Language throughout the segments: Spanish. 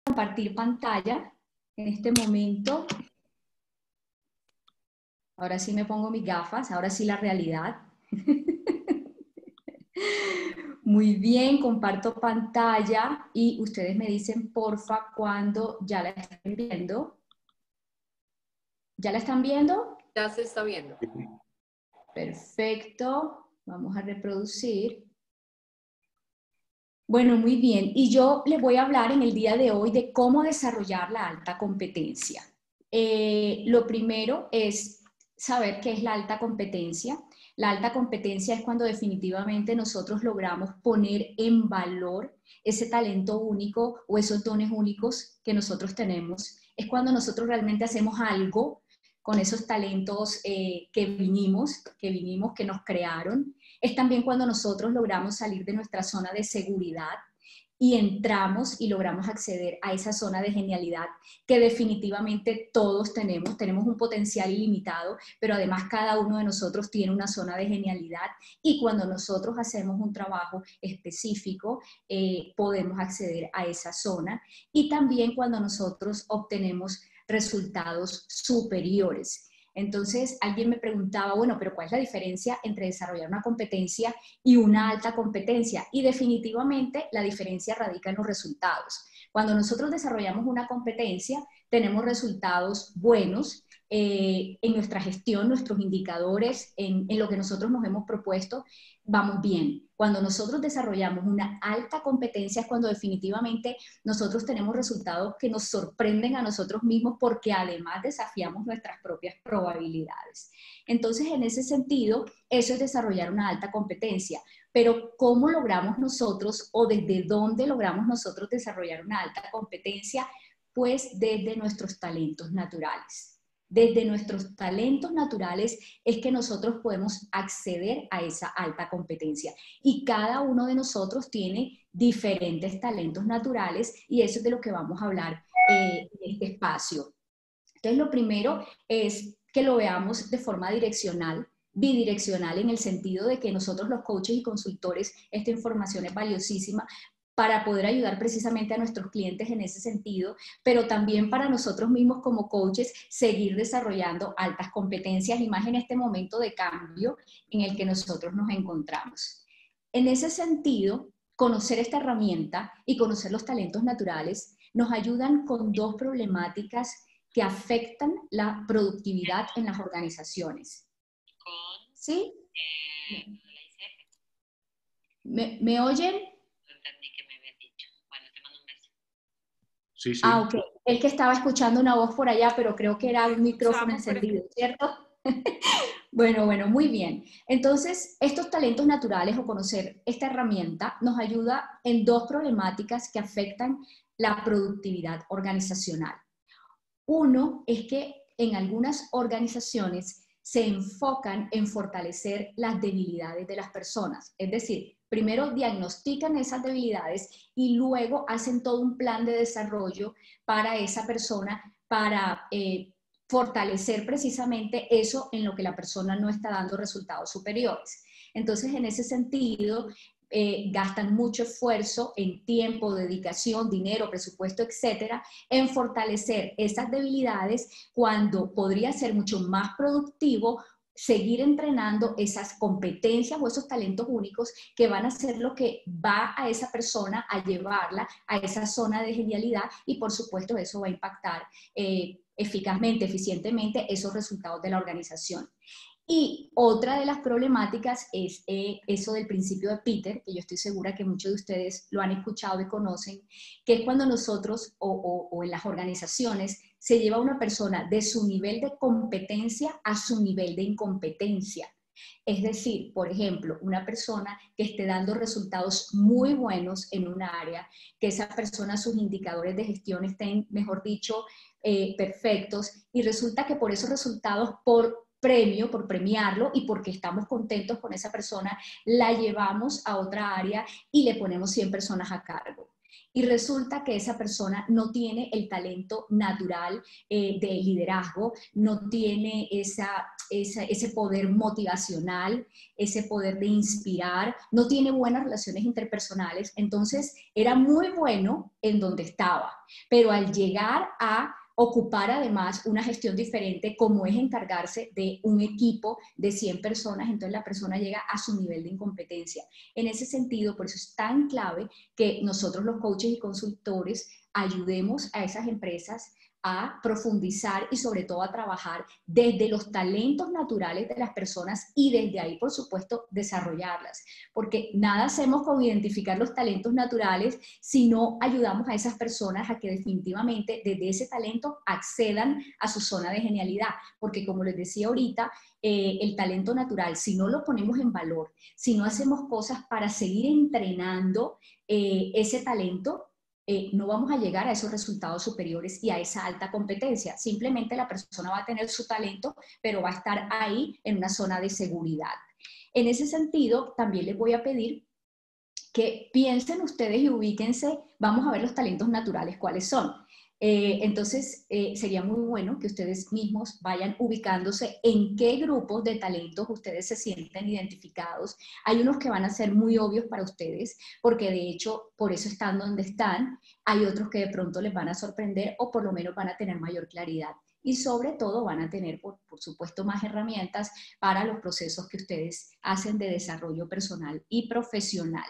compartir pantalla en este momento. Ahora sí me pongo mis gafas, ahora sí la realidad. Muy bien, comparto pantalla y ustedes me dicen, porfa, cuando ya la estén viendo. ¿Ya la están viendo? Ya se está viendo. Perfecto. Vamos a reproducir. Bueno, muy bien. Y yo les voy a hablar en el día de hoy de cómo desarrollar la alta competencia. Lo primero es saber qué es la alta competencia. La alta competencia es cuando definitivamente nosotros logramos poner en valor ese talento único o esos dones únicos que nosotros tenemos. Es cuando nosotros realmente hacemos algo con esos talentos que vinimos, que nos crearon. Es también cuando nosotros logramos salir de nuestra zona de seguridad y entramos y logramos acceder a esa zona de genialidad que definitivamente todos tenemos. Tenemos un potencial ilimitado, pero además cada uno de nosotros tiene una zona de genialidad y cuando nosotros hacemos un trabajo específico, podemos acceder a esa zona y también cuando nosotros obtenemos resultados superiores. Entonces, alguien me preguntaba, bueno, pero ¿cuál es la diferencia entre desarrollar una competencia y una alta competencia? Y definitivamente la diferencia radica en los resultados. Cuando nosotros desarrollamos una competencia, tenemos resultados buenos en nuestra gestión, nuestros indicadores, en lo que nosotros nos hemos propuesto, vamos bien. Cuando nosotros desarrollamos una alta competencia es cuando definitivamente nosotros tenemos resultados que nos sorprenden a nosotros mismos porque además desafiamos nuestras propias probabilidades. Entonces, en ese sentido, eso es desarrollar una alta competencia. Pero ¿cómo logramos nosotros o desde dónde logramos nosotros desarrollar una alta competencia? Pues desde nuestros talentos naturales. Desde nuestros talentos naturales es que nosotros podemos acceder a esa alta competencia. Y cada uno de nosotros tiene diferentes talentos naturales y eso es de lo que vamos a hablar en este espacio. Entonces, lo primero es que lo veamos de forma direccional, bidireccional, en el sentido de que nosotros los coaches y consultores, esta información es valiosísima para poder ayudar precisamente a nuestros clientes en ese sentido, pero también para nosotros mismos como coaches seguir desarrollando altas competencias y más en este momento de cambio en el que nosotros nos encontramos. En ese sentido, conocer esta herramienta y conocer los talentos naturales nos ayudan con dos problemáticas que afectan la productividad en las organizaciones. ¿Sí? ¿Me oyen? Sí, sí. Ah, ok. El que estaba escuchando una voz por allá, pero creo que era un micrófono encendido, ¿cierto? Bueno, muy bien. Entonces, estos talentos naturales o conocer esta herramienta nos ayuda en dos problemáticas que afectan la productividad organizacional. Uno es que en algunas organizaciones se enfocan en fortalecer las debilidades de las personas. Es decir, primero diagnostican esas debilidades y luego hacen todo un plan de desarrollo para esa persona para fortalecer precisamente eso en lo que la persona no está dando resultados superiores. Entonces, en ese sentido, gastan mucho esfuerzo en tiempo, dedicación, dinero, presupuesto, etcétera, en fortalecer esas debilidades cuando podría ser mucho más productivo seguir entrenando esas competencias o esos talentos únicos que van a ser lo que va a esa persona a llevarla a esa zona de genialidad y por supuesto eso va a impactar eficazmente, eficientemente esos resultados de la organización. Y otra de las problemáticas es eso del principio de Peter, que yo estoy segura que muchos de ustedes lo han escuchado y conocen, que es cuando nosotros o en las organizaciones se lleva a una persona de su nivel de competencia a su nivel de incompetencia. Es decir, por ejemplo, una persona que esté dando resultados muy buenos en un área, que esa persona, sus indicadores de gestión estén, mejor dicho, perfectos, y resulta que por esos resultados, por premiarlo y porque estamos contentos con esa persona, la llevamos a otra área y le ponemos 100 personas a cargo. y resulta que esa persona no tiene el talento natural de liderazgo, no tiene ese poder motivacional, ese poder de inspirar, no tiene buenas relaciones interpersonales, entonces era muy bueno en donde estaba, pero al llegar a ocupar además una gestión diferente, como es encargarse de un equipo de 100 personas, entonces la persona llega a su nivel de incompetencia. En ese sentido, por eso es tan clave que nosotros los coaches y consultores ayudemos a esas empresas a profundizar y sobre todo a trabajar desde los talentos naturales de las personas y desde ahí, por supuesto, desarrollarlas. Porque nada hacemos con identificar los talentos naturales si no ayudamos a esas personas a que definitivamente desde ese talento accedan a su zona de genialidad. Porque como les decía ahorita, el talento natural, si no lo ponemos en valor, si no hacemos cosas para seguir entrenando ese talento, no vamos a llegar a esos resultados superiores y a esa alta competencia. Simplemente la persona va a tener su talento, pero va a estar ahí en una zona de seguridad. En ese sentido, también les voy a pedir que piensen ustedes y ubíquense, vamos a ver los talentos naturales, cuáles son. Entonces, sería muy bueno que ustedes mismos vayan ubicándose en qué grupos de talentos ustedes se sienten identificados. Hay unos que van a ser muy obvios para ustedes, porque de hecho, por eso están donde están. Hay otros que de pronto les van a sorprender o por lo menos van a tener mayor claridad. Y sobre todo van a tener, por supuesto, más herramientas para los procesos que ustedes hacen de desarrollo personal y profesional.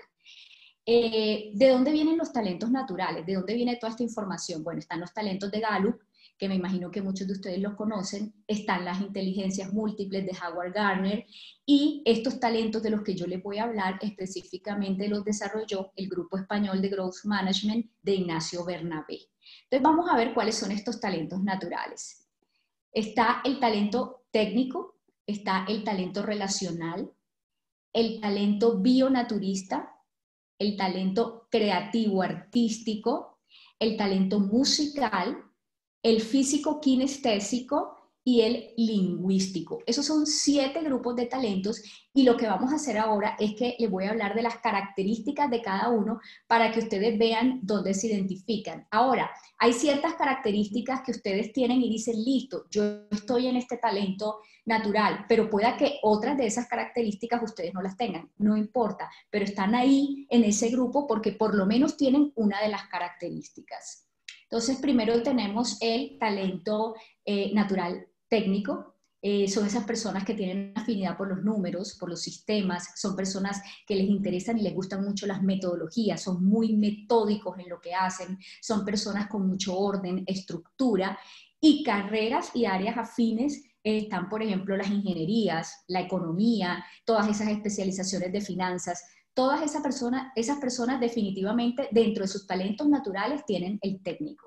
¿De dónde vienen los talentos naturales? ¿De dónde viene toda esta información? Bueno, están los talentos de Gallup, que me imagino que muchos de ustedes los conocen, están las inteligencias múltiples de Howard Gardner, y estos talentos de los que yo les voy a hablar específicamente los desarrolló el Grupo Español de Growth Management de Ignacio Bernabé. Entonces vamos a ver cuáles son estos talentos naturales. Está el talento técnico, está el talento relacional, el talento bionaturista, el talento creativo artístico, el talento musical, el físico kinestésico y el lingüístico. Esos son 7 grupos de talentos y lo que vamos a hacer ahora es que les voy a hablar de las características de cada uno para que ustedes vean dónde se identifican. Ahora, hay ciertas características que ustedes tienen y dicen, listo, yo estoy en este talento natural, pero pueda que otras de esas características ustedes no las tengan, no importa, pero están ahí en ese grupo porque por lo menos tienen una de las características. Entonces, primero tenemos el talento natural técnico. Son esas personas que tienen afinidad por los números, por los sistemas, son personas que les interesan y les gustan mucho las metodologías, son muy metódicos en lo que hacen, son personas con mucho orden, estructura, y carreras y áreas afines están, por ejemplo, las ingenierías, la economía, todas esas especializaciones de finanzas. Todas esas personas definitivamente dentro de sus talentos naturales tienen el técnico.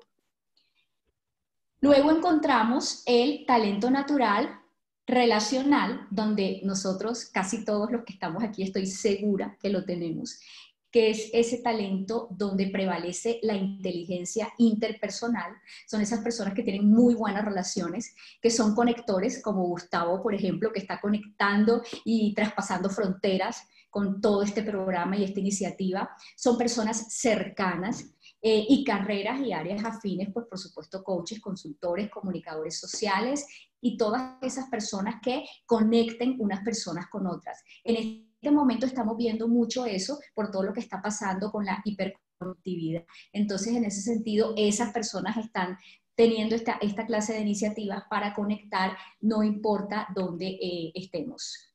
Luego encontramos el talento natural relacional, donde nosotros, casi todos los que estamos aquí, estoy segura que lo tenemos, que es ese talento donde prevalece la inteligencia interpersonal. Son esas personas que tienen muy buenas relaciones, que son conectores, como Gustavo, por ejemplo, que está conectando y traspasando fronteras con todo este programa y esta iniciativa. Son personas cercanas, y carreras y áreas afines, pues por supuesto coaches, consultores, comunicadores sociales y todas esas personas que conecten unas personas con otras. En este momento estamos viendo mucho eso por todo lo que está pasando con la hiperconectividad. Entonces, en ese sentido, esas personas están teniendo esta clase de iniciativas para conectar, no importa dónde estemos.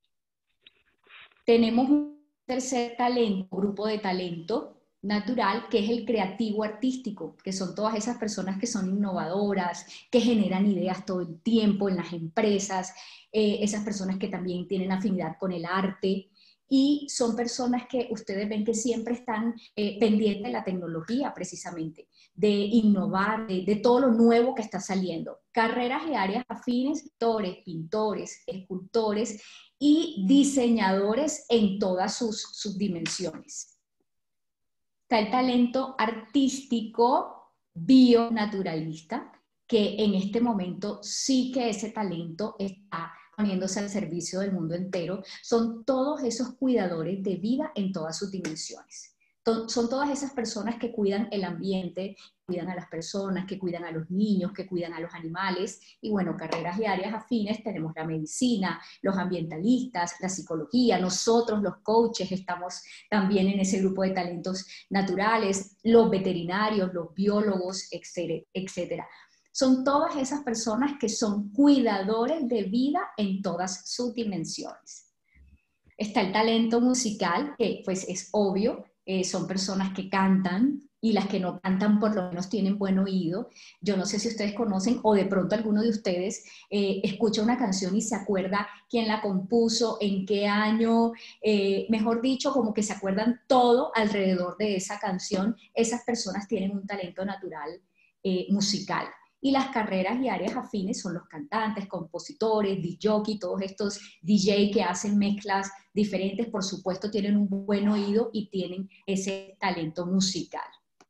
Tenemos un tercer talento, grupo de talento natural, que es el creativo artístico, que son todas esas personas que son innovadoras, que generan ideas todo el tiempo en las empresas, esas personas que también tienen afinidad con el arte, y son personas que ustedes ven que siempre están pendientes de la tecnología precisamente, de innovar, de todo lo nuevo que está saliendo. Carreras y áreas afines, actores, pintores, escultores y diseñadores en todas sus dimensiones. Está el talento artístico bionaturalista, que en este momento sí que ese talento está poniéndose al servicio del mundo entero. Son todos esos cuidadores de vida en todas sus dimensiones. Son todas esas personas que cuidan el ambiente, cuidan a las personas, que cuidan a los niños, que cuidan a los animales. Y bueno, carreras y áreas afines tenemos la medicina, los ambientalistas, la psicología, nosotros los coaches estamos también en ese grupo de talentos naturales, los veterinarios, los biólogos, etcétera, etcétera. Son todas esas personas que son cuidadores de vida en todas sus dimensiones. Está el talento musical, que pues es obvio, son personas que cantan y las que no cantan por lo menos tienen buen oído. Yo no sé si ustedes conocen o de pronto alguno de ustedes escucha una canción y se acuerda quién la compuso, en qué año, mejor dicho, como que se acuerdan todo alrededor de esa canción. Esas personas tienen un talento natural musical. Y las carreras y áreas afines son los cantantes, compositores, DJ, todos estos DJ que hacen mezclas diferentes, por supuesto tienen un buen oído y tienen ese talento musical.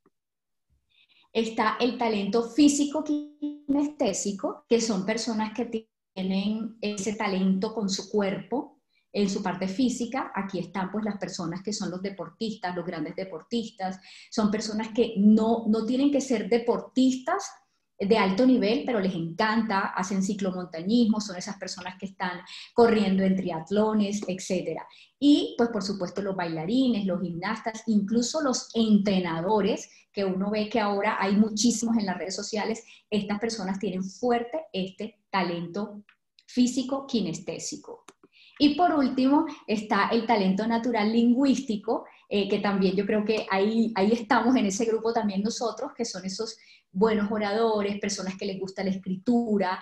Está el talento físico kinestésico, que son personas que tienen ese talento con su cuerpo, en su parte física. Aquí están pues las personas que son los deportistas, los grandes deportistas, son personas que no tienen que ser deportistas de alto nivel, pero les encanta, hacen ciclomontañismo, son esas personas que están corriendo en triatlones, etc. Y pues por supuesto los bailarines, los gimnastas, incluso los entrenadores, que uno ve que ahora hay muchísimos en las redes sociales, estas personas tienen fuerte este talento físico kinestésico. Y por último está el talento natural lingüístico, que también yo creo que ahí estamos en ese grupo también nosotros, que son esos buenos oradores, personas que les gusta la escritura,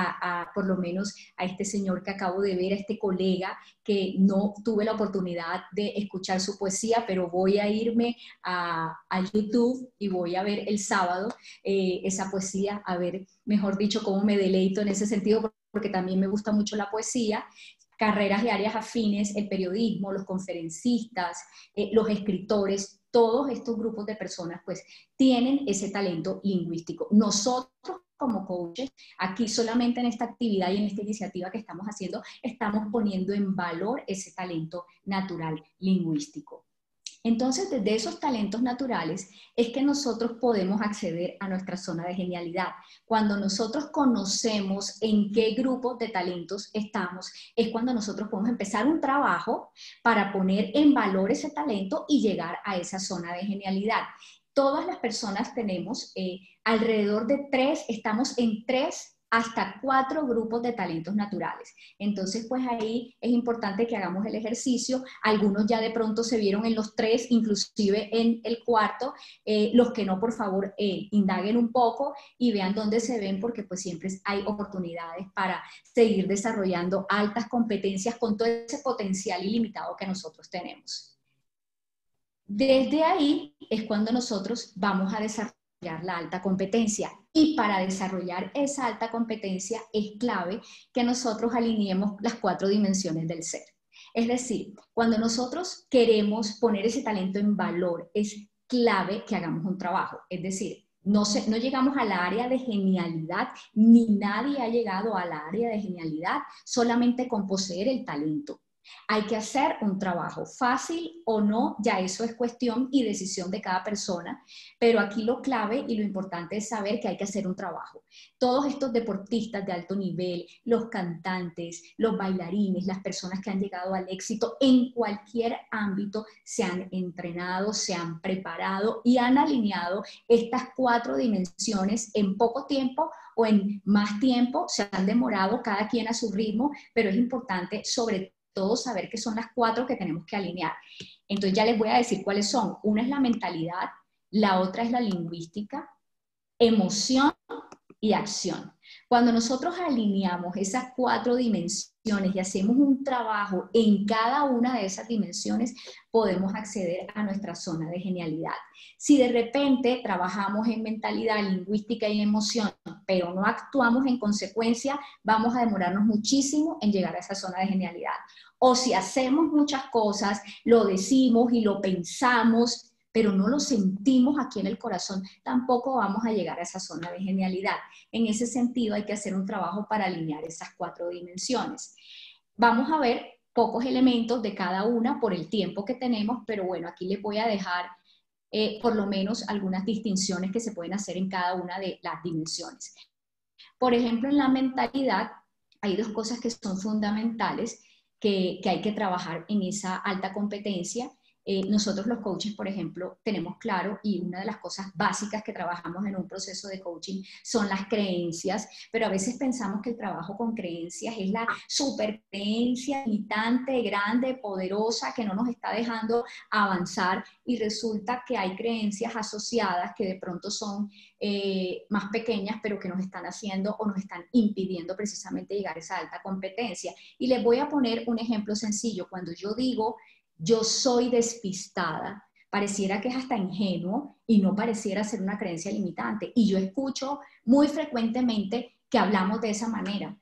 por lo menos a este señor que acabo de ver, a este colega, que no tuve la oportunidad de escuchar su poesía, pero voy a irme a YouTube y voy a ver el sábado esa poesía, a ver, mejor dicho, cómo me deleito en ese sentido, porque también me gusta mucho la poesía. Carreras y áreas afines, el periodismo, los conferencistas, los escritores, todos estos grupos de personas pues tienen ese talento lingüístico. Nosotros como coaches, aquí solamente en esta actividad y en esta iniciativa que estamos haciendo, estamos poniendo en valor ese talento natural lingüístico. Entonces, desde esos talentos naturales es que nosotros podemos acceder a nuestra zona de genialidad. Cuando nosotros conocemos en qué grupo de talentos estamos, es cuando nosotros podemos empezar un trabajo para poner en valor ese talento y llegar a esa zona de genialidad. Todas las personas tenemos alrededor de 3, estamos en 3 hasta 4 grupos de talentos naturales. Entonces, pues ahí es importante que hagamos el ejercicio. Algunos ya de pronto se vieron en los 3, inclusive en el cuarto. Los que no, por favor, indaguen un poco y vean dónde se ven, porque pues siempre hay oportunidades para seguir desarrollando altas competencias con todo ese potencial ilimitado que nosotros tenemos. Desde ahí es cuando nosotros vamos a desarrollar la alta competencia, y para desarrollar esa alta competencia es clave que nosotros alineemos las 4 dimensiones del ser. Es decir, cuando nosotros queremos poner ese talento en valor, es clave que hagamos un trabajo. Es decir, no llegamos al área de genialidad, ni nadie ha llegado al área de genialidad solamente con poseer el talento. Hay que hacer un trabajo, fácil o no, ya eso es cuestión y decisión de cada persona, pero aquí lo clave y lo importante es saber que hay que hacer un trabajo. Todos estos deportistas de alto nivel, los cantantes, los bailarines, las personas que han llegado al éxito en cualquier ámbito, se han entrenado, se han preparado y han alineado estas 4 dimensiones en poco tiempo o en más tiempo. Se han demorado cada quien a su ritmo, pero es importante sobre todo saber que son las 4 que tenemos que alinear. Entonces ya les voy a decir cuáles son. Una es la mentalidad, la otra es la lingüística, emoción y acción. Cuando nosotros alineamos esas 4 dimensiones y hacemos un trabajo en cada una de esas dimensiones, podemos acceder a nuestra zona de genialidad. Si de repente trabajamos en mentalidad, lingüística y emoción, pero no actuamos en consecuencia, vamos a demorarnos muchísimo en llegar a esa zona de genialidad. O si hacemos muchas cosas, lo decimos y lo pensamos, pero no lo sentimos aquí en el corazón, tampoco vamos a llegar a esa zona de genialidad. En ese sentido hay que hacer un trabajo para alinear esas 4 dimensiones. Vamos a ver pocos elementos de cada una por el tiempo que tenemos, pero bueno, aquí les voy a dejar por lo menos algunas distinciones que se pueden hacer en cada una de las dimensiones. Por ejemplo, en la mentalidad hay dos cosas que son fundamentales que hay que trabajar en esa alta competencia. Nosotros los coaches, por ejemplo, tenemos claro, y una de las cosas básicas que trabajamos en un proceso de coaching son las creencias, pero a veces pensamos que el trabajo con creencias es la super creencia limitante, grande, poderosa, que no nos está dejando avanzar, y resulta que hay creencias asociadas que de pronto son más pequeñas, pero que nos están haciendo o nos están impidiendo precisamente llegar a esa alta competencia. Y les voy a poner un ejemplo sencillo. Cuando yo digo yo soy despistada, pareciera que es hasta ingenuo y no pareciera ser una creencia limitante. Y yo escucho muy frecuentemente que hablamos de esa manera.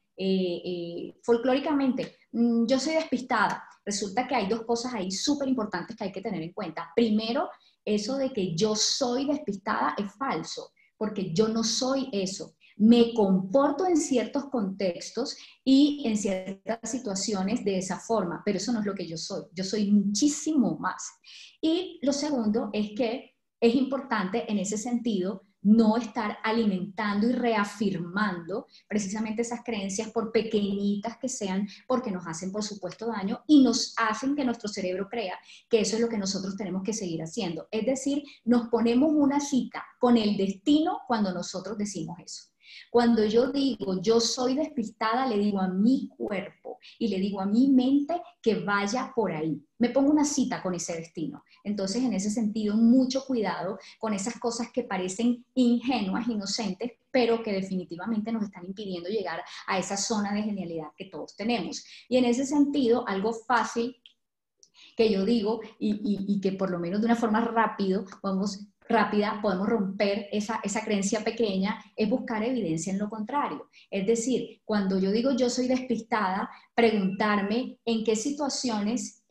Folclóricamente, yo soy despistada. Resulta que hay dos cosas ahí súper importantes que hay que tener en cuenta. Primero, eso de que yo soy despistada es falso, porque yo no soy eso. Me comporto en ciertos contextos y en ciertas situaciones de esa forma, pero eso no es lo que yo soy. Yo soy muchísimo más. Y lo segundo es que es importante en ese sentido no estar alimentando y reafirmando precisamente esas creencias, por pequeñitas que sean, porque nos hacen, por supuesto, daño y nos hacen que nuestro cerebro crea que eso es lo que nosotros tenemos que seguir haciendo. Es decir, nos ponemos una cita con el destino cuando nosotros decimos eso. Cuando yo digo yo soy despistada, le digo a mi cuerpo y le digo a mi mente que vaya por ahí. Me pongo una cita con ese destino. Entonces, en ese sentido, mucho cuidado con esas cosas que parecen ingenuas, inocentes, pero que definitivamente nos están impidiendo llegar a esa zona de genialidad que todos tenemos. Y en ese sentido, algo fácil que yo digo y que por lo menos de una forma rápida podemos romper esa creencia pequeña, es buscar evidencia en lo contrario. Es decir, cuando yo digo yo soy despistada, preguntarme en qué situaciones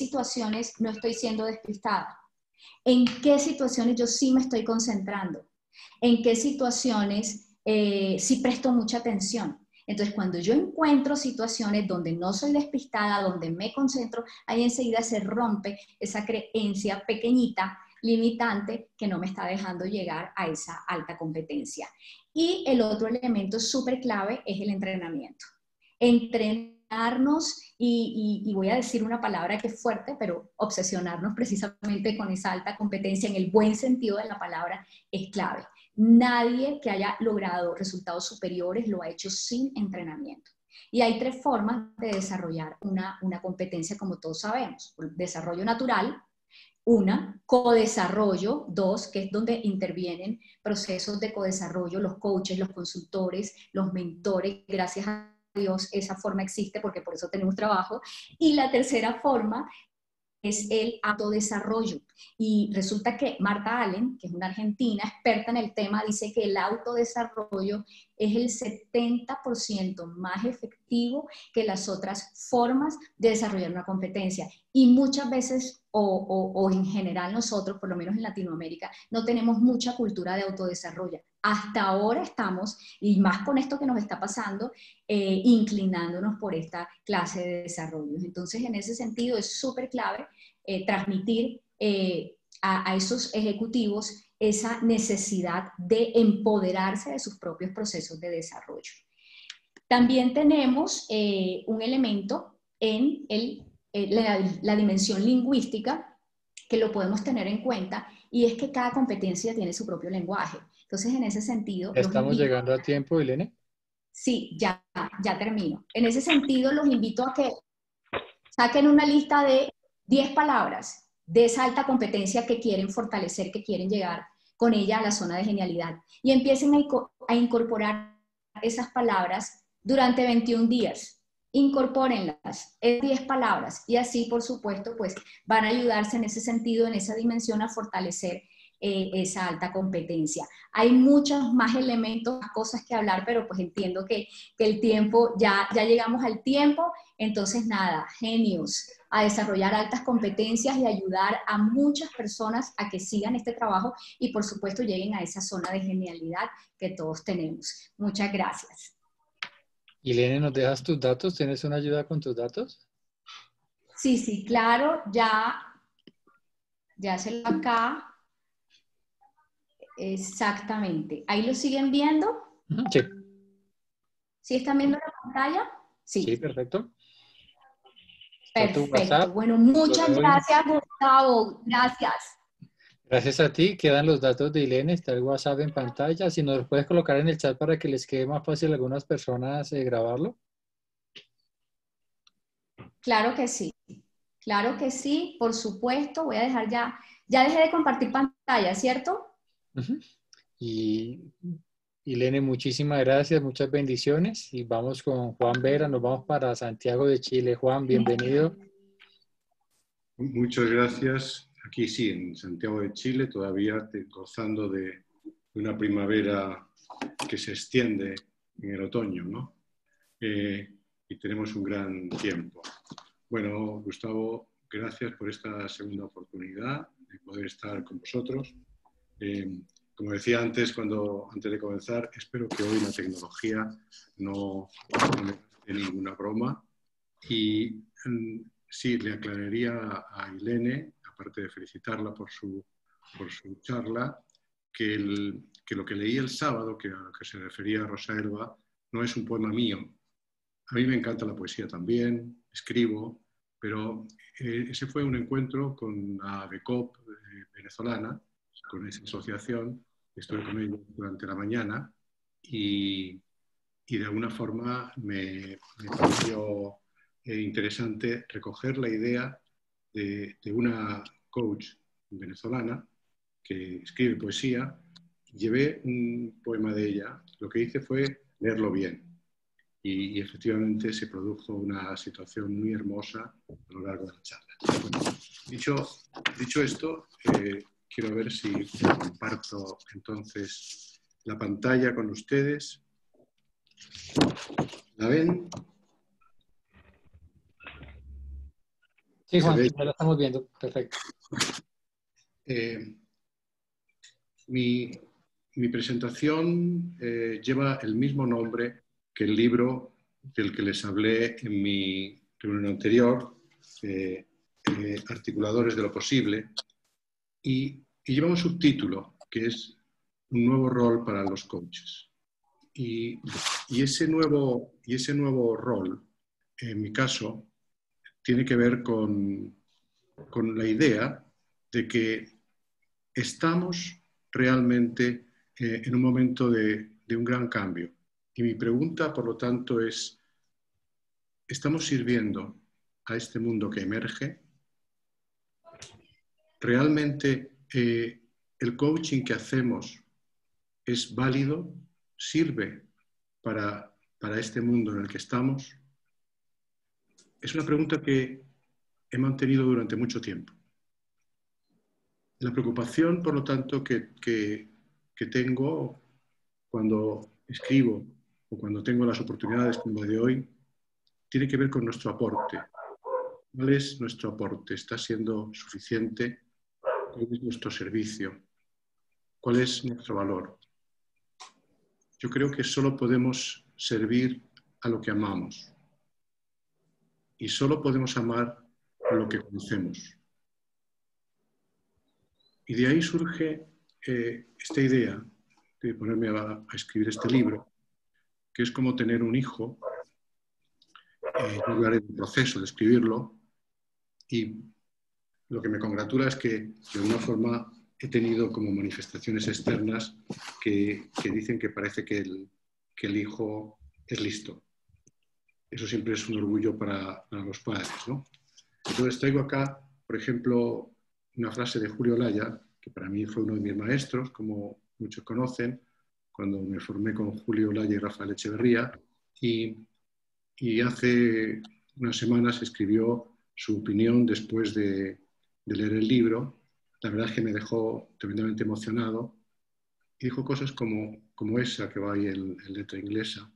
no estoy siendo despistada, en qué situaciones yo sí me estoy concentrando, en qué situaciones sí presto mucha atención. Entonces, cuando yo encuentro situaciones donde no soy despistada, donde me concentro, ahí enseguida se rompe esa creencia pequeñita, limitante, que no me está dejando llegar a esa alta competencia. Y el otro elemento súper clave es el entrenamiento. Entrenarnos, y voy a decir una palabra que es fuerte, pero obsesionarnos precisamente con esa alta competencia en el buen sentido de la palabra es clave. Nadie que haya logrado resultados superiores lo ha hecho sin entrenamiento. Y hay tres formas de desarrollar una competencia, como todos sabemos. Desarrollo natural, una, codesarrollo, dos, que es donde intervienen procesos de codesarrollo, los coaches, los consultores, los mentores, gracias a Dios esa forma existe porque por eso tenemos trabajo. Y la tercera forma es el autodesarrollo. Y resulta que Marta Allen, que es una argentina experta en el tema, dice que el autodesarrollo es el 70% más efectivo que las otras formas de desarrollar una competencia. Y muchas veces, o en general nosotros, por lo menos en Latinoamérica, no tenemos mucha cultura de autodesarrollo. Hasta ahora estamos, y más con esto que nos está pasando, inclinándonos por esta clase de desarrollos. Entonces, en ese sentido, es súper clave transmitir a esos ejecutivos esa necesidad de empoderarse de sus propios procesos de desarrollo. También tenemos un elemento en la dimensión lingüística que lo podemos tener en cuenta, y es que cada competencia tiene su propio lenguaje. Entonces, en ese sentido... ¿Ya estamos llegando a tiempo, Elena? Sí, ya termino. En ese sentido, los invito a que saquen una lista de 10 palabras de esa alta competencia que quieren fortalecer, que quieren llegar con ella a la zona de genialidad, y empiecen a incorporar esas palabras durante 21 días. Incorpórenlas, 10 palabras, y así, por supuesto, pues van a ayudarse en ese sentido, en esa dimensión, a fortalecer esa alta competencia. Hay muchos más elementos, más cosas que hablar, pero pues entiendo que el tiempo, ya llegamos al tiempo. Entonces nada, genios, a desarrollar altas competencias y ayudar a muchas personas a que sigan este trabajo y por supuesto lleguen a esa zona de genialidad que todos tenemos. Muchas gracias. Elena, ¿nos dejas tus datos? ¿Tienes una ayuda con tus datos? Sí, claro, ya se lo acá. Exactamente. ¿Ahí lo siguen viendo? Sí. ¿Sí están viendo la pantalla? Sí, Sí. perfecto. Está tu Perfecto. WhatsApp. Bueno, muchas Lo doy. gracias, Gustavo. Gracias. Gracias a ti. Quedan los datos de Ilene. Está el WhatsApp en pantalla. Si nos lo puedes colocar en el chat para que les quede más fácil a algunas personas grabarlo. Claro que sí. Claro que sí, por supuesto. Voy a dejar ya dejé de compartir pantalla, ¿cierto? Y Ilene, muchísimas gracias, muchas bendiciones. Y vamos con Juan Vera, nos vamos para Santiago de Chile. Juan, bienvenido. Muchas gracias. Aquí sí, en Santiago de Chile, todavía gozando de una primavera que se extiende en el otoño, ¿no? Y tenemos un gran tiempo. Bueno, Gustavo, gracias por esta segunda oportunidad de poder estar con vosotros. Como decía antes, antes de comenzar, espero que hoy la tecnología no me dé ninguna broma. Y sí, le aclararía a Ilene, aparte de felicitarla por su charla, que lo que leí el sábado, a lo que se refería a Rosa Elba, no es un poema mío. A mí me encanta la poesía también, escribo, pero ese fue un encuentro con la BECOP venezolana, con esa asociación. Estuve con ellos durante la mañana y de alguna forma me pareció interesante recoger la idea de una coach venezolana que escribe poesía. Llevé un poema de ella, lo que hice fue leerlo bien y efectivamente se produjo una situación muy hermosa a lo largo de la charla. Bueno, dicho esto, quiero ver si comparto entonces la pantalla con ustedes. ¿La ven? Sí, Juan, ya la estamos viendo. Perfecto. Mi presentación lleva el mismo nombre que el libro del que les hablé en mi reunión anterior, Articuladores de lo Posible, y lleva un subtítulo que es Un nuevo rol para los coaches. Y ese nuevo rol, en mi caso, tiene que ver con la idea de que estamos realmente en un momento de un gran cambio. Y mi pregunta, por lo tanto, es, ¿estamos sirviendo a este mundo que emerge? ¿Realmente el coaching que hacemos es válido? ¿Sirve para este mundo en el que estamos? Es una pregunta que he mantenido durante mucho tiempo. La preocupación, por lo tanto, que tengo cuando escribo o cuando tengo las oportunidades como de hoy, tiene que ver con nuestro aporte. ¿Cuál es nuestro aporte? ¿Está siendo suficiente? ¿Cuál es nuestro servicio? ¿Cuál es nuestro valor? Yo creo que solo podemos servir a lo que amamos. Y solo podemos amar lo que conocemos. Y de ahí surge esta idea de ponerme a escribir este libro, que es como tener un hijo. Yo hablaré del proceso de escribirlo y lo que me congratula es que de alguna forma he tenido como manifestaciones externas que dicen que parece que el hijo es listo. Eso siempre es un orgullo para los padres, ¿no? Entonces traigo acá, por ejemplo, una frase de Julio Laya, que para mí fue uno de mis maestros, como muchos conocen, cuando me formé con Julio Laya y Rafael Echeverría, y hace unas semanas escribió su opinión después de leer el libro. La verdad es que me dejó tremendamente emocionado y dijo cosas como esa que va ahí en letra inglesa,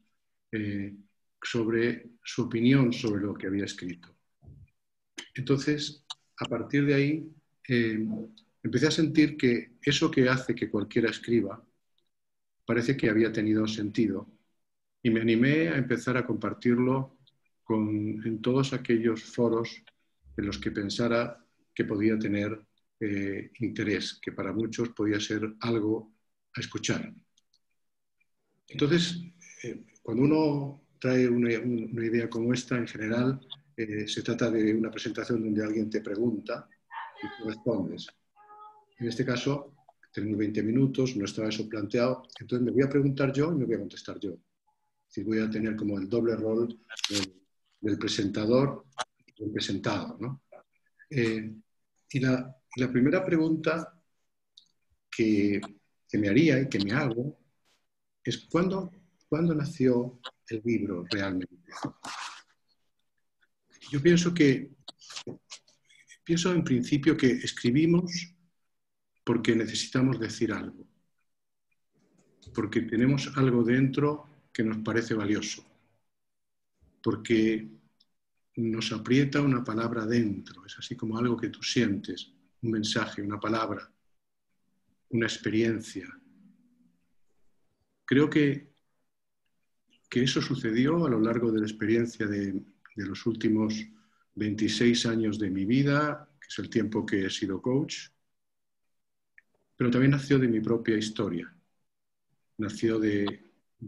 sobre su opinión sobre lo que había escrito. Entonces, a partir de ahí, empecé a sentir que eso que hace que cualquiera escriba parece que había tenido sentido y me animé a empezar a compartirlo en todos aquellos foros en los que pensara que podía tener interés, que para muchos podía ser algo escuchar. Entonces, cuando uno trae una idea como esta, en general, se trata de una presentación donde alguien te pregunta y tú respondes. En este caso, tenemos 20 minutos, no estaba eso planteado, entonces me voy a preguntar yo y me voy a contestar yo. Es decir, voy a tener como el doble rol del presentador y del presentado, ¿no? Y la primera pregunta que me haría y que me hago es ¿cuándo nació el libro realmente? Yo pienso en principio que escribimos porque necesitamos decir algo, porque tenemos algo dentro que nos parece valioso, porque nos aprieta una palabra dentro, es así como algo que tú sientes, un mensaje, una palabra, una experiencia. Creo que eso sucedió a lo largo de la experiencia de los últimos 26 años de mi vida, que es el tiempo que he sido coach, pero también nació de mi propia historia. Nació de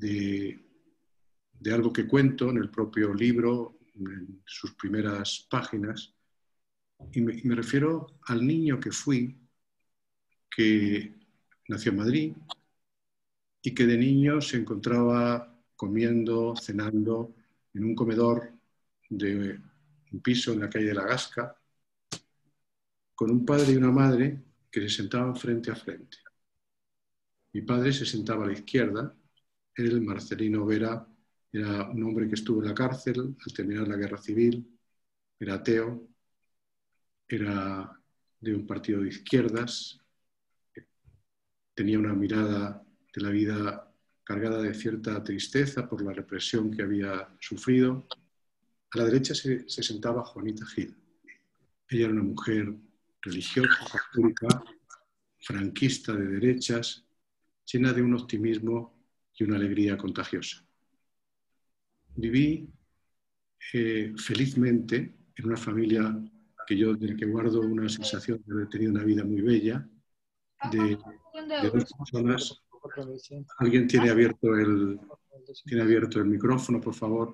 algo que cuento en el propio libro, en sus primeras páginas, y me refiero al niño que fui, que nació en Madrid y que de niño se encontraba comiendo, cenando en un comedor de un piso en la calle de La Gasca, con un padre y una madre que se sentaban frente a frente. Mi padre se sentaba a la izquierda, él, Marcelino Vera, era un hombre que estuvo en la cárcel al terminar la guerra civil, era ateo, era de un partido de izquierdas, tenía una mirada de la vida cargada de cierta tristeza por la represión que había sufrido. A la derecha se sentaba Juanita Gil. Ella era una mujer religiosa, católica, franquista de derechas, llena de un optimismo y una alegría contagiosa. Viví felizmente en una familia del que guardo una sensación de haber tenido una vida muy bella, de dos personas. Alguien tiene abierto el micrófono, por favor.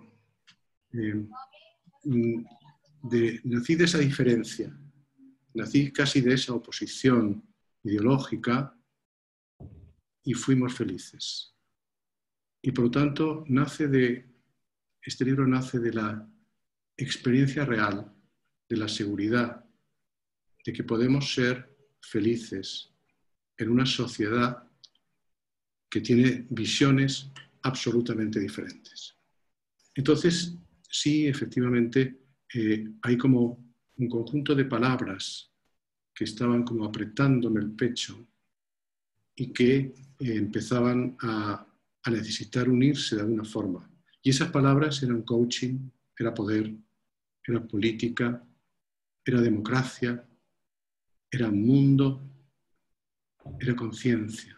Nací de esa diferencia, nací casi de esa oposición ideológica y fuimos felices. Y por lo tanto, este libro nace de la experiencia real, de la seguridad de que podemos ser felices en una sociedad que tiene visiones absolutamente diferentes. Entonces, sí, efectivamente, hay como un conjunto de palabras que estaban como apretándome el pecho y que empezaban a necesitar unirse de alguna forma. Y esas palabras eran coaching, era poder, era política, era democracia, era mundo, era conciencia.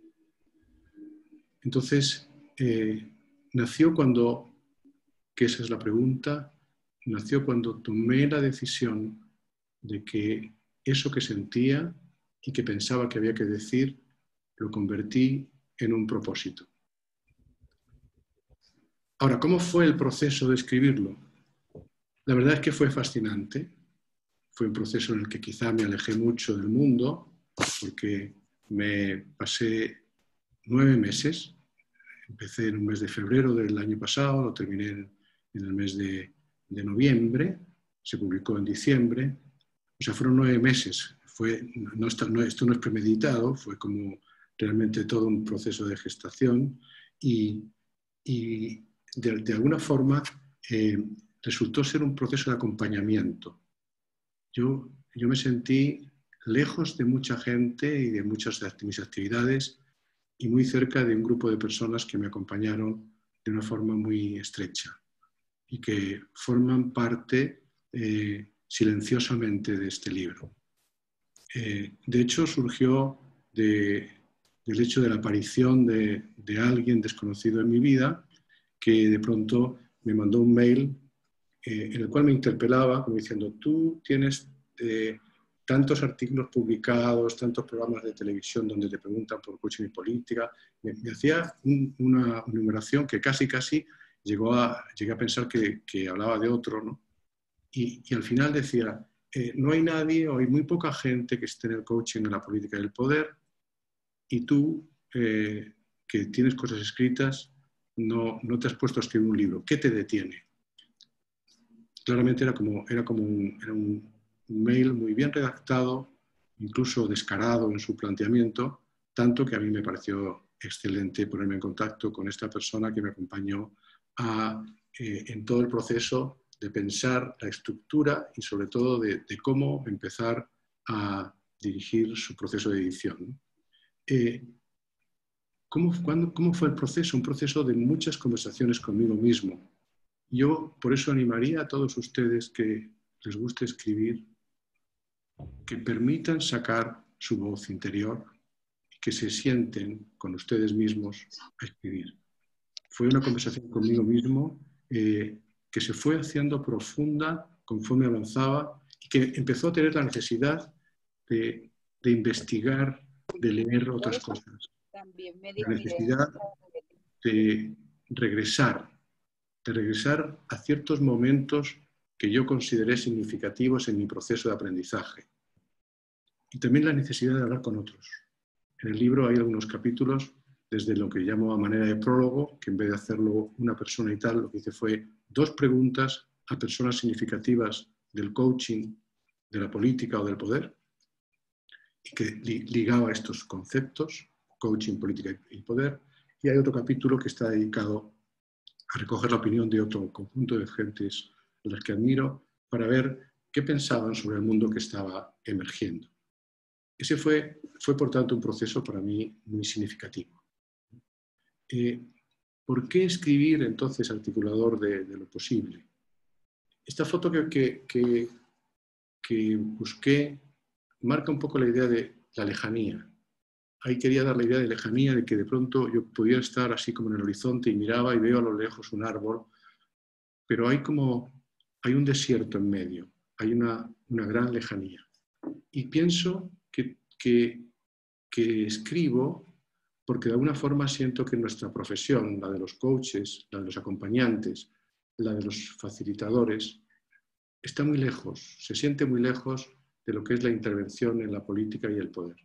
Entonces, nació cuando, que esa es la pregunta, nació cuando tomé la decisión de que eso que sentía y que pensaba que había que decir, lo convertí en un propósito. Ahora, ¿cómo fue el proceso de escribirlo? La verdad es que fue fascinante. Fue un proceso en el que quizá me alejé mucho del mundo, porque me pasé 9 meses. Empecé en un mes de febrero del año pasado, lo terminé en el mes de noviembre, se publicó en diciembre. O sea, fueron 9 meses. Esto no es premeditado, fue como realmente todo un proceso de gestación y de alguna forma resultó ser un proceso de acompañamiento. Yo me sentí lejos de mucha gente y de muchas de mis actividades y muy cerca de un grupo de personas que me acompañaron de una forma muy estrecha y que forman parte silenciosamente de este libro. De hecho, surgió del hecho de la aparición de alguien desconocido en mi vida que de pronto me mandó un mail en el cual me interpelaba como diciendo, tú tienes tantos artículos publicados, tantos programas de televisión donde te preguntan por coaching y política, me hacía una numeración que casi llegué a pensar que hablaba de otro, ¿no? Y al final decía, no hay nadie o hay muy poca gente que esté en el coaching, en la política del poder, y tú, que tienes cosas escritas, no te has puesto a escribir un libro. ¿Qué te detiene? Claramente era un mail muy bien redactado, incluso descarado en su planteamiento, tanto que a mí me pareció excelente ponerme en contacto con esta persona que me acompañó en todo el proceso de pensar la estructura y sobre todo de cómo empezar a dirigir su proceso de edición. ¿Cómo fue el proceso? Un proceso de muchas conversaciones conmigo mismo. Yo por eso animaría a todos ustedes que les guste escribir, que permitan sacar su voz interior y que se sienten con ustedes mismos a escribir. Fue una conversación conmigo mismo que se fue haciendo profunda conforme avanzaba y que empezó a tener la necesidad de investigar, de leer otras cosas. La necesidad de regresar a ciertos momentos que yo consideré significativos en mi proceso de aprendizaje. Y también la necesidad de hablar con otros. En el libro hay algunos capítulos, desde lo que llamo a manera de prólogo, que en vez de hacerlo una persona y tal, lo que hice fue 2 preguntas a personas significativas del coaching, de la política o del poder, y que ligaba estos conceptos, coaching, política y poder. Y hay otro capítulo que está dedicado a recoger la opinión de otro conjunto de gentes a las que admiro para ver qué pensaban sobre el mundo que estaba emergiendo. Ese fue por tanto un proceso para mí muy significativo. ¿Por qué escribir entonces articulador de lo posible? Esta foto que busqué marca un poco la idea de la lejanía. Ahí quería dar la idea de lejanía, de que de pronto yo podía estar así como en el horizonte y miraba y veo a lo lejos un árbol, pero hay un desierto en medio, hay una gran lejanía. Y pienso que escribo porque de alguna forma siento que nuestra profesión, la de los coaches, la de los acompañantes, la de los facilitadores, está muy lejos, se siente muy lejos de lo que es la intervención en la política y el poder.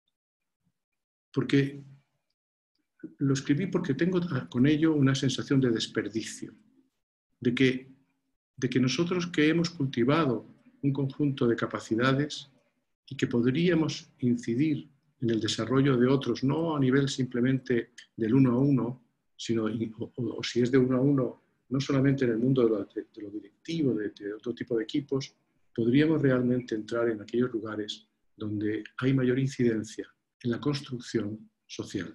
Porque lo escribí porque tengo con ello una sensación de desperdicio, de que nosotros que hemos cultivado un conjunto de capacidades y que podríamos incidir en el desarrollo de otros, no a nivel simplemente del 1 a 1, sino, o si es de 1 a 1, no solamente en el mundo de lo directivo, de otro tipo de equipos, podríamos realmente entrar en aquellos lugares donde hay mayor incidencia en la construcción social.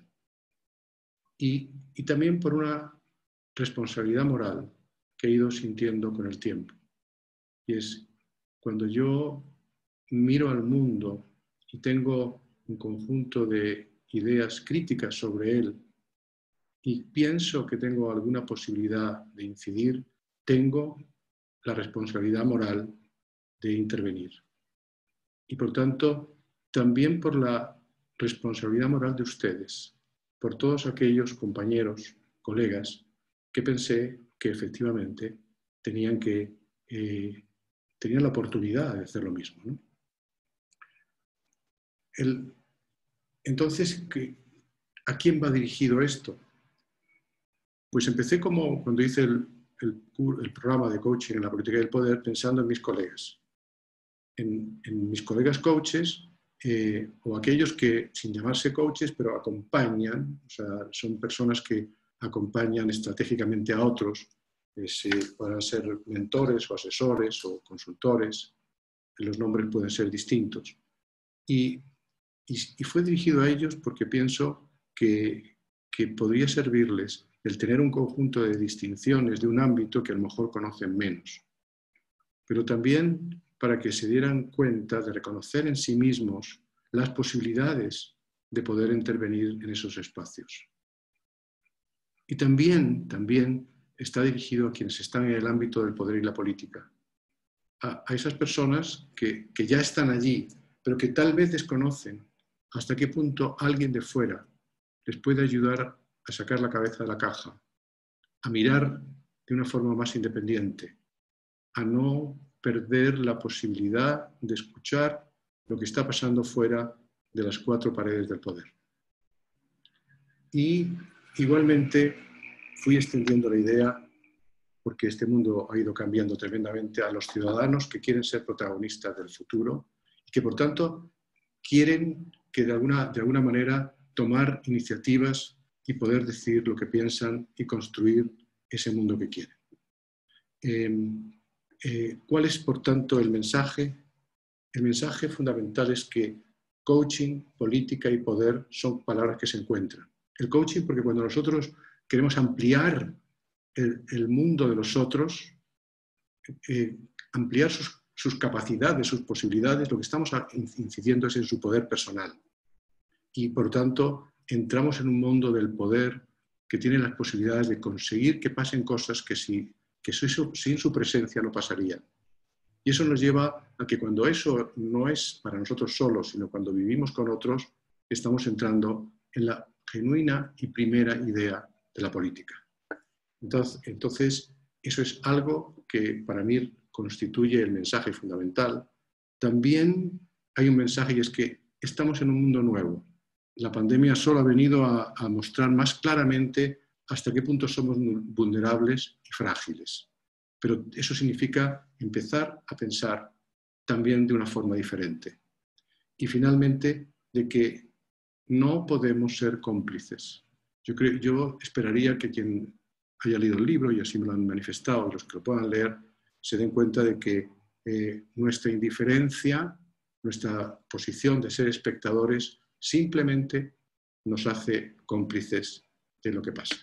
Y también por una responsabilidad moral que he ido sintiendo con el tiempo. Y es cuando yo miro al mundo y tengo un conjunto de ideas críticas sobre él y pienso que tengo alguna posibilidad de incidir, tengo la responsabilidad moral de intervenir. Y por tanto, también por la responsabilidad moral de ustedes, por todos aquellos compañeros, colegas, que pensé que efectivamente tenían la oportunidad de hacer lo mismo, ¿no? Entonces, ¿a quién va dirigido esto? Pues empecé como cuando hice el programa de coaching en la política del poder, pensando en mis colegas. En mis colegas coaches, o aquellos que, sin llamarse coaches, pero acompañan, o sea, son personas que acompañan estratégicamente a otros, puedan ser mentores o asesores o consultores, los nombres pueden ser distintos. Y fue dirigido a ellos porque pienso que podría servirles el tener un conjunto de distinciones de un ámbito que a lo mejor conocen menos. Pero también para que se dieran cuenta de reconocer en sí mismos las posibilidades de poder intervenir en esos espacios. Y también está dirigido a quienes están en el ámbito del poder y la política, a esas personas que ya están allí, pero que tal vez desconocen hasta qué punto alguien de fuera les puede ayudar a sacar la cabeza de la caja, a mirar de una forma más independiente, a no perder la posibilidad de escuchar lo que está pasando fuera de las cuatro paredes del poder. Y igualmente fui extendiendo la idea, porque este mundo ha ido cambiando tremendamente, a los ciudadanos que quieren ser protagonistas del futuro y que por tanto quieren que de alguna manera tomar iniciativas y poder decir lo que piensan y construir ese mundo que quieren. ¿Cuál es, por tanto, el mensaje? El mensaje fundamental es que coaching, política y poder son palabras que se encuentran. El coaching, porque cuando nosotros queremos ampliar el mundo de los otros, ampliar sus capacidades, sus posibilidades, lo que estamos incidiendo es en su poder personal. Y, por tanto, entramos en un mundo del poder que tiene las posibilidades de conseguir que pasen cosas que sin su presencia no pasarían. Y eso nos lleva a que cuando eso no es para nosotros solos, sino cuando vivimos con otros, estamos entrando en la genuina y primera idea de la política. Entonces, eso es algo que para mí constituye el mensaje fundamental. También hay un mensaje y es que estamos en un mundo nuevo. La pandemia solo ha venido a mostrar más claramente hasta qué punto somos vulnerables y frágiles. Pero eso significa empezar a pensar también de una forma diferente. Y finalmente, de que no podemos ser cómplices. Yo esperaría que quien haya leído el libro, y así me lo han manifestado, los que lo puedan leer, se den cuenta de que nuestra indiferencia, nuestra posición de ser espectadores, simplemente nos hace cómplices de lo que pasa.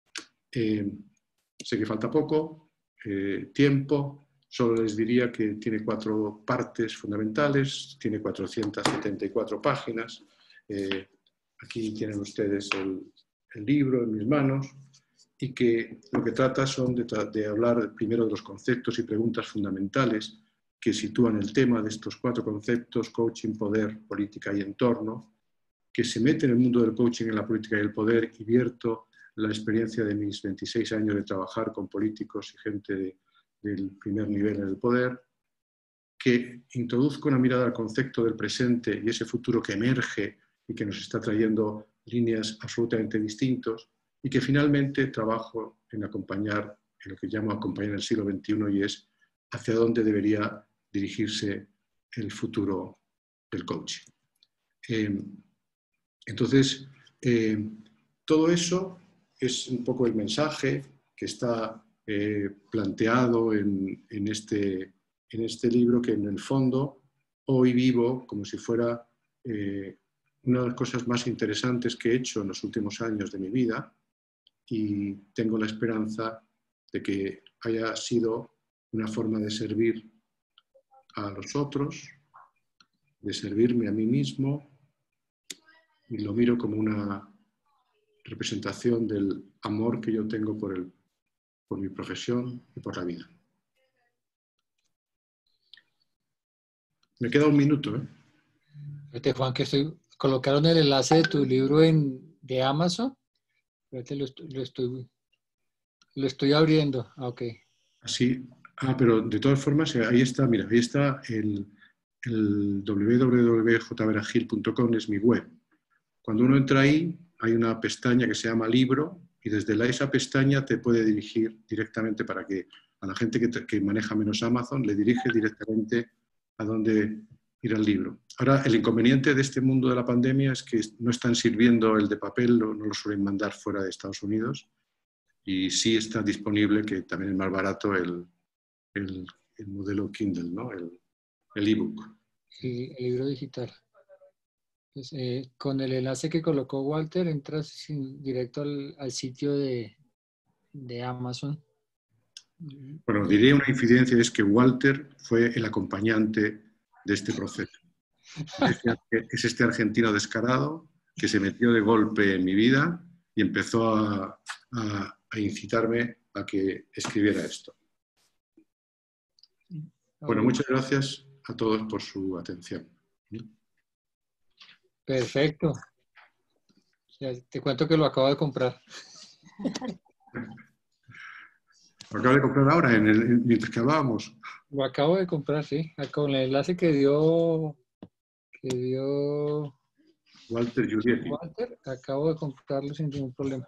Sé que falta poco tiempo, solo les diría que tiene 4 partes fundamentales, tiene 474 páginas. Aquí tienen ustedes el libro en mis manos, y que lo que trata son de hablar primero de los conceptos y preguntas fundamentales que sitúan el tema de estos 4 conceptos: coaching, poder, política y entorno, que se mete en el mundo del coaching, en la política y el poder, y vierto la experiencia de mis 26 años de trabajar con políticos y gente del primer nivel en el poder, que introduzco una mirada al concepto del presente y ese futuro que emerge y que nos está trayendo líneas absolutamente distintas, y que finalmente trabajo en acompañar, en lo que llamo acompañar el siglo XXI, y es hacia dónde debería dirigirse el futuro del coaching. Entonces, todo eso es un poco el mensaje que está planteado en este libro, que en el fondo hoy vivo como si fuera una de las cosas más interesantes que he hecho en los últimos años de mi vida, y tengo la esperanza de que haya sido una forma de servir a los otros, de servirme a mí mismo, y lo miro como una representación del amor que yo tengo por mi profesión y por la vida. Me queda un minuto, ¿eh? Fíjate, Juan, que colocaron el enlace de tu libro de Amazon. Fíjate, lo estoy abriendo. Ok. Así, pero de todas formas, ahí está, mira, ahí está el www.jveragil.com, es mi web. Cuando uno entra ahí, hay una pestaña que se llama libro, y desde esa pestaña te puede dirigir directamente, para que a la gente que maneja menos Amazon le dirige directamente a dónde ir al libro. Ahora, el inconveniente de este mundo de la pandemia es que no están sirviendo el de papel, no lo suelen mandar fuera de Estados Unidos, y sí está disponible, que también es más barato, el modelo Kindle, ¿no? El ebook. El libro digital. Pues, con el enlace que colocó Walter, entras directo al sitio de Amazon. Bueno, diré una infidencia, es que Walter fue el acompañante de este proceso. Es este argentino descarado que se metió de golpe en mi vida y empezó a incitarme a que escribiera esto. Bueno, muchas gracias a todos por su atención. Perfecto. Ya te cuento que lo acabo de comprar. Lo acabo de comprar ahora, mientras que hablábamos. Lo acabo de comprar, sí. Con el enlace que dio Walter Giulietti. Walter, acabo de comprarlo sin ningún problema.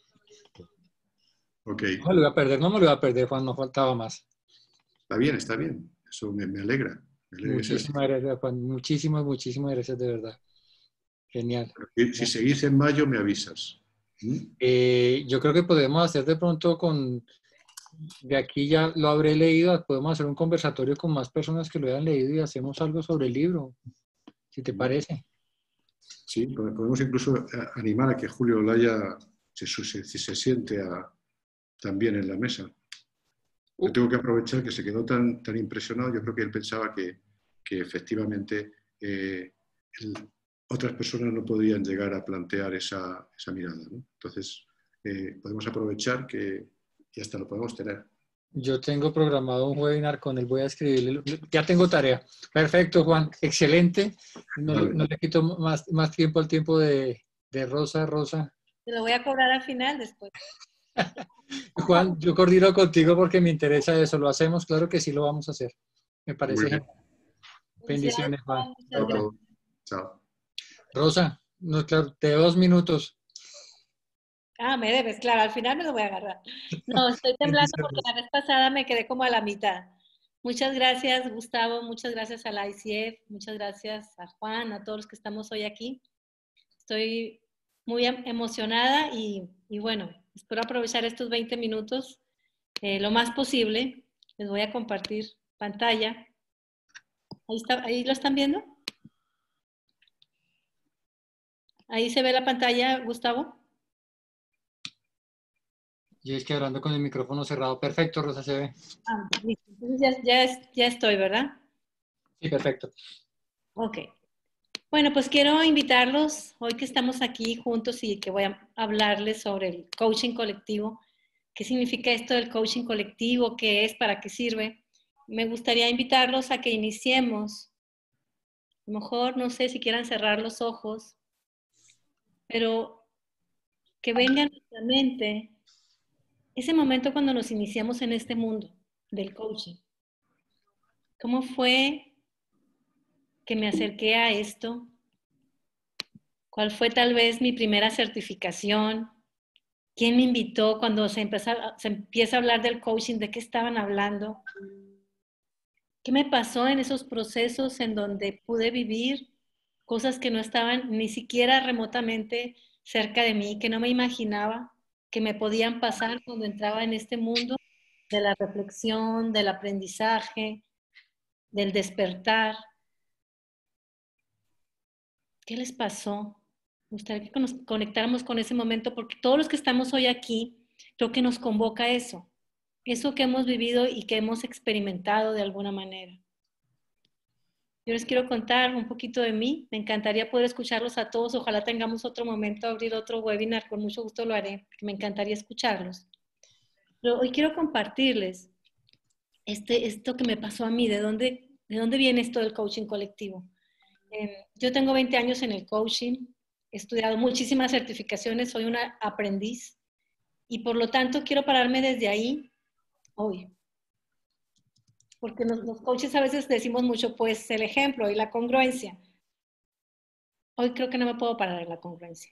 Ok. No me lo iba a perder, no me lo iba a perder, Juan, no faltaba más. Está bien, está bien. Eso me alegra. Me alegra. Muchísimas gracias, Juan. Muchísimas gracias, de verdad. Genial. Si seguís en mayo, me avisas. Yo creo que podemos hacer de pronto de aquí ya lo habré leído, podemos hacer un conversatorio con más personas que lo hayan leído y hacemos algo sobre el libro, si te parece. Sí, podemos incluso animar a que Julio Olaya se siente también en la mesa. Yo tengo que aprovechar que se quedó tan impresionado. Yo creo que él pensaba que efectivamente otras personas no podían llegar a plantear esa mirada, ¿no? Entonces, podemos aprovechar y hasta lo podemos tener. Yo tengo programado un webinar con él, voy a escribirle. Ya tengo tarea. Perfecto, Juan. Excelente. No le quito más tiempo al tiempo de Rosa. Te lo voy a cobrar al final después. Juan, yo coordino contigo porque me interesa eso. ¿Lo hacemos? Claro que sí lo vamos a hacer. Me parece genial. Bendiciones, Juan. Chao. Rosa, no, claro, te doy 2 minutos. Me debes, claro, al final me lo voy a agarrar. No, estoy temblando porque la vez pasada me quedé como a la mitad. Muchas gracias, Gustavo, muchas gracias a la ICF, muchas gracias a Juan, a todos los que estamos hoy aquí. Estoy muy emocionada y bueno, espero aprovechar estos 20 minutos lo más posible. Les voy a compartir pantalla. ¿Ahí lo están viendo? ¿Ahí se ve la pantalla, Gustavo? Y es que hablando con el micrófono cerrado. Perfecto, Rosa, se ve. Listo. Entonces ya estoy, ¿verdad? Sí, perfecto. Ok. Bueno, pues quiero invitarlos hoy que estamos aquí juntos y que voy a hablarles sobre el coaching colectivo. ¿Qué significa esto del coaching colectivo? ¿Qué es? ¿Para qué sirve? Me gustaría invitarlos a que iniciemos. A lo mejor, no sé si quieran cerrar los ojos, pero que venga a nuestra mente ese momento cuando nos iniciamos en este mundo del coaching. ¿Cómo fue que me acerqué a esto? ¿Cuál fue tal vez mi primera certificación? ¿Quién me invitó cuando se empieza a hablar del coaching? ¿De qué estaban hablando? ¿Qué me pasó en esos procesos en donde pude vivir cosas que no estaban ni siquiera remotamente cerca de mí, que no me imaginaba que me podían pasar cuando entraba en este mundo de la reflexión, del aprendizaje, del despertar? ¿Qué les pasó? Me gustaría que nos conectáramos con ese momento porque todos los que estamos hoy aquí, creo que nos convoca eso que hemos vivido y que hemos experimentado de alguna manera. Yo les quiero contar un poquito de mí. Me encantaría poder escucharlos a todos. Ojalá tengamos otro momento, abrir otro webinar. Con mucho gusto lo haré. Me encantaría escucharlos. Pero hoy quiero compartirles esto que me pasó a mí. ¿De dónde viene esto del coaching colectivo? Yo tengo 20 años en el coaching. He estudiado muchísimas certificaciones. Soy una aprendiz. Y por lo tanto quiero pararme desde ahí hoy. Porque los coaches a veces decimos mucho, pues, el ejemplo y la congruencia. Hoy creo que no me puedo parar en la congruencia.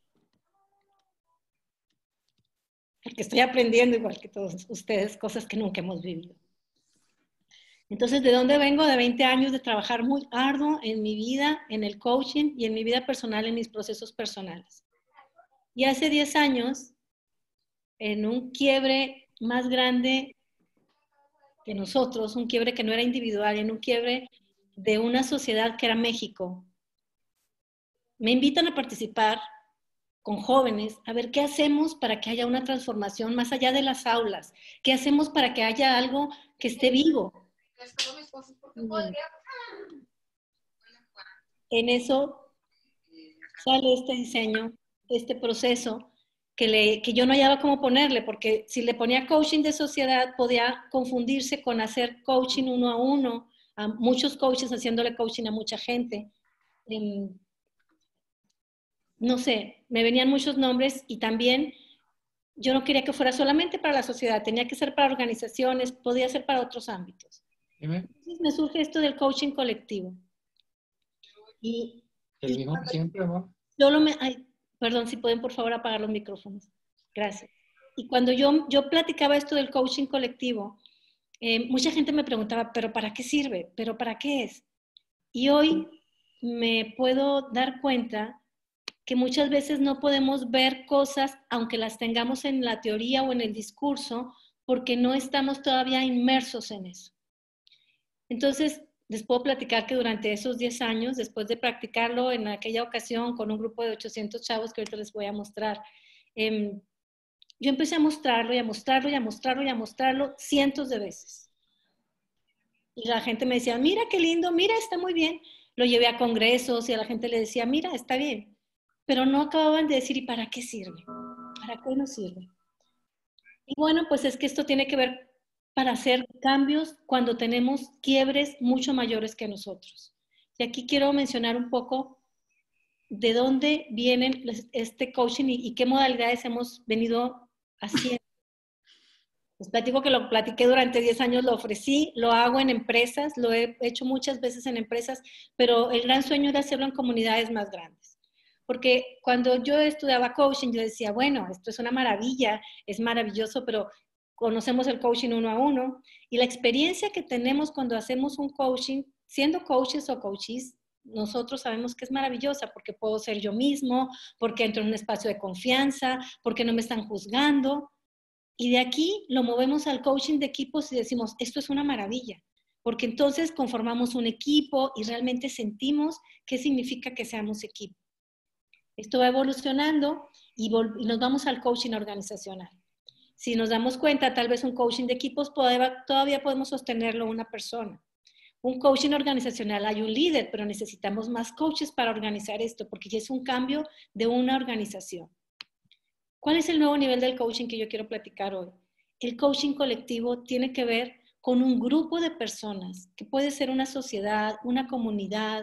Porque estoy aprendiendo igual que todos ustedes, cosas que nunca hemos vivido. Entonces, ¿de dónde vengo? De 20 años de trabajar muy arduo en mi vida, en el coaching y en mi vida personal, en mis procesos personales. Y hace 10 años, en un quiebre más grande que nosotros, un quiebre que no era individual, en un quiebre de una sociedad que era México, me invitan a participar con jóvenes a ver qué hacemos para que haya una transformación más allá de las aulas, qué hacemos para que haya algo que esté vivo. En eso sale este diseño, este proceso, que yo no hallaba cómo ponerle, porque si le ponía coaching de sociedad podía confundirse con hacer coaching uno a uno, a muchos coaches haciéndole coaching a mucha gente. No sé, me venían muchos nombres y también yo no quería que fuera solamente para la sociedad, tenía que ser para organizaciones, podía ser para otros ámbitos. Entonces me surge esto del coaching colectivo. El mismo siempre, amor. Perdón, si pueden por favor apagar los micrófonos. Gracias. Y cuando yo platicaba esto del coaching colectivo, mucha gente me preguntaba, ¿pero para qué sirve? ¿Pero para qué es? Y hoy me puedo dar cuenta que muchas veces no podemos ver cosas, aunque las tengamos en la teoría o en el discurso, porque no estamos todavía inmersos en eso. Entonces, les puedo platicar que durante esos 10 años, después de practicarlo en aquella ocasión con un grupo de 800 chavos que ahorita les voy a mostrar, yo empecé a mostrarlo y a mostrarlo y a mostrarlo y a mostrarlo cientos de veces. Y la gente me decía, mira qué lindo, mira, está muy bien. Lo llevé a congresos y a la gente le decía, mira, está bien. Pero no acababan de decir, ¿y para qué sirve? ¿Para qué nos sirve? Y bueno, pues es que esto tiene que ver para hacer cambios cuando tenemos quiebres mucho mayores que nosotros. Y aquí quiero mencionar un poco de dónde vienen este coaching y qué modalidades hemos venido haciendo. Les platico que lo platiqué durante 10 años, lo ofrecí, lo hago en empresas, lo he hecho muchas veces en empresas, pero el gran sueño era hacerlo en comunidades más grandes. Porque cuando yo estudiaba coaching, yo decía, bueno, esto es una maravilla, es maravilloso, pero conocemos el coaching uno a uno y la experiencia que tenemos cuando hacemos un coaching, siendo coaches o coaches, nosotros sabemos que es maravillosa porque puedo ser yo mismo, porque entro en un espacio de confianza, porque no me están juzgando. Y de aquí lo movemos al coaching de equipos y decimos, esto es una maravilla, porque entonces conformamos un equipo y realmente sentimos qué significa que seamos equipo. Esto va evolucionando y nos vamos al coaching organizacional. Si nos damos cuenta, tal vez un coaching de equipos todavía podemos sostenerlo una persona. Un coaching organizacional hay un líder, pero necesitamos más coaches para organizar esto, porque ya es un cambio de una organización. ¿Cuál es el nuevo nivel del coaching que yo quiero platicar hoy? El coaching colectivo tiene que ver con un grupo de personas, que puede ser una sociedad, una comunidad,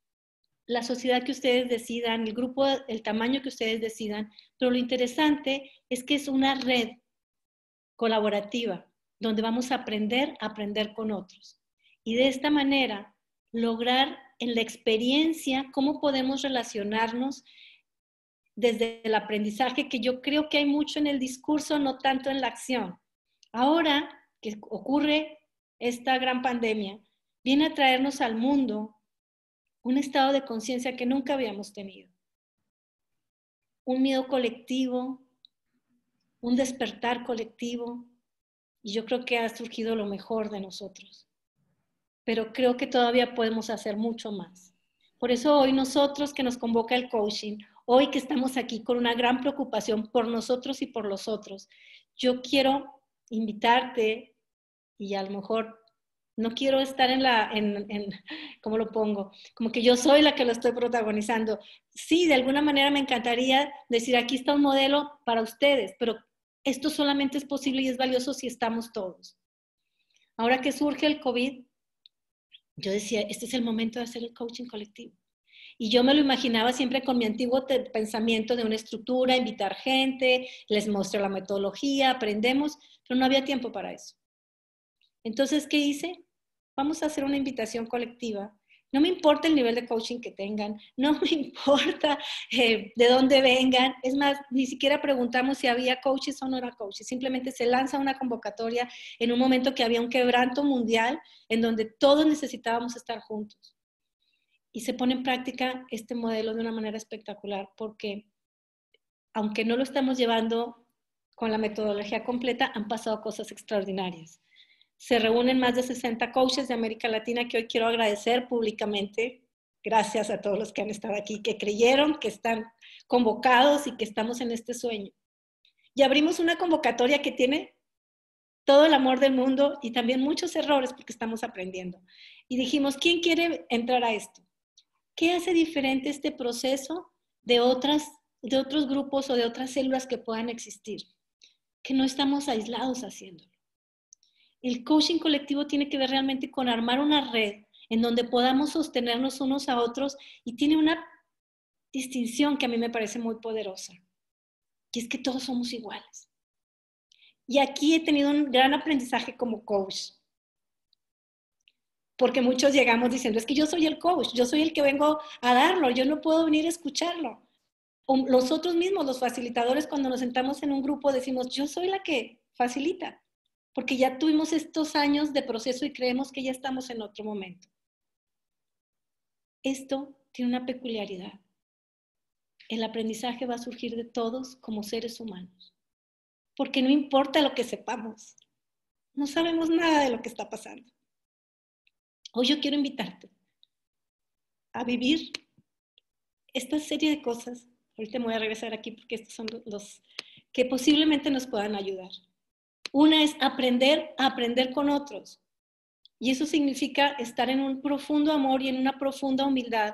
la sociedad que ustedes decidan, el grupo, el tamaño que ustedes decidan, pero lo interesante es que es una red colaborativa donde vamos a aprender con otros. Y de esta manera lograr en la experiencia cómo podemos relacionarnos desde el aprendizaje, que yo creo que hay mucho en el discurso, no tanto en la acción. Ahora que ocurre esta gran pandemia, viene a traernos al mundo un estado de conciencia que nunca habíamos tenido. Un miedo colectivo, un despertar colectivo, y yo creo que ha surgido lo mejor de nosotros. Pero creo que todavía podemos hacer mucho más. Por eso hoy nosotros que nos convoca el coaching, hoy que estamos aquí con una gran preocupación por nosotros y por los otros, yo quiero invitarte, y a lo mejor no quiero estar ¿cómo lo pongo? Como que yo soy la que lo estoy protagonizando. Sí, de alguna manera me encantaría decir, aquí está un modelo para ustedes, pero esto solamente es posible y es valioso si estamos todos. Ahora que surge el COVID, yo decía, este es el momento de hacer el coaching colectivo. Y yo me lo imaginaba siempre con mi antiguo pensamiento de una estructura, invitar gente, les muestro la metodología, aprendemos, pero no había tiempo para eso. Entonces, ¿qué hice? Vamos a hacer una invitación colectiva. No me importa el nivel de coaching que tengan, no me importa de dónde vengan. Es más, ni siquiera preguntamos si había coaches o no era coaches. Simplemente se lanza una convocatoria en un momento que había un quebranto mundial en donde todos necesitábamos estar juntos. Y se pone en práctica este modelo de una manera espectacular porque, aunque no lo estamos llevando con la metodología completa, han pasado cosas extraordinarias. Se reúnen más de 60 coaches de América Latina que hoy quiero agradecer públicamente. Gracias a todos los que han estado aquí, que creyeron, que están convocados y que estamos en este sueño. Y abrimos una convocatoria que tiene todo el amor del mundo y también muchos errores porque estamos aprendiendo. Y dijimos, ¿quién quiere entrar a esto? ¿Qué hace diferente este proceso de otras de otros grupos o de otras células que puedan existir, que no estamos aislados haciéndolo. El coaching colectivo tiene que ver realmente con armar una red en donde podamos sostenernos unos a otros, y tiene una distinción que a mí me parece muy poderosa, que es que todos somos iguales. Y aquí he tenido un gran aprendizaje como coach, porque muchos llegamos diciendo, es que yo soy el coach, yo soy el que vengo a darlo, yo no puedo venir a escucharlo. O nosotros mismos, los facilitadores, cuando nos sentamos en un grupo decimos, yo soy la que facilita, porque ya tuvimos estos años de proceso y creemos que ya estamos en otro momento. Esto tiene una peculiaridad. El aprendizaje va a surgir de todos como seres humanos, porque no importa lo que sepamos, no sabemos nada de lo que está pasando. Hoy yo quiero invitarte a vivir esta serie de cosas. Ahorita me voy a regresar aquí porque estos son los que posiblemente nos puedan ayudar. Una es aprender a aprender con otros. Y eso significa estar en un profundo amor y en una profunda humildad.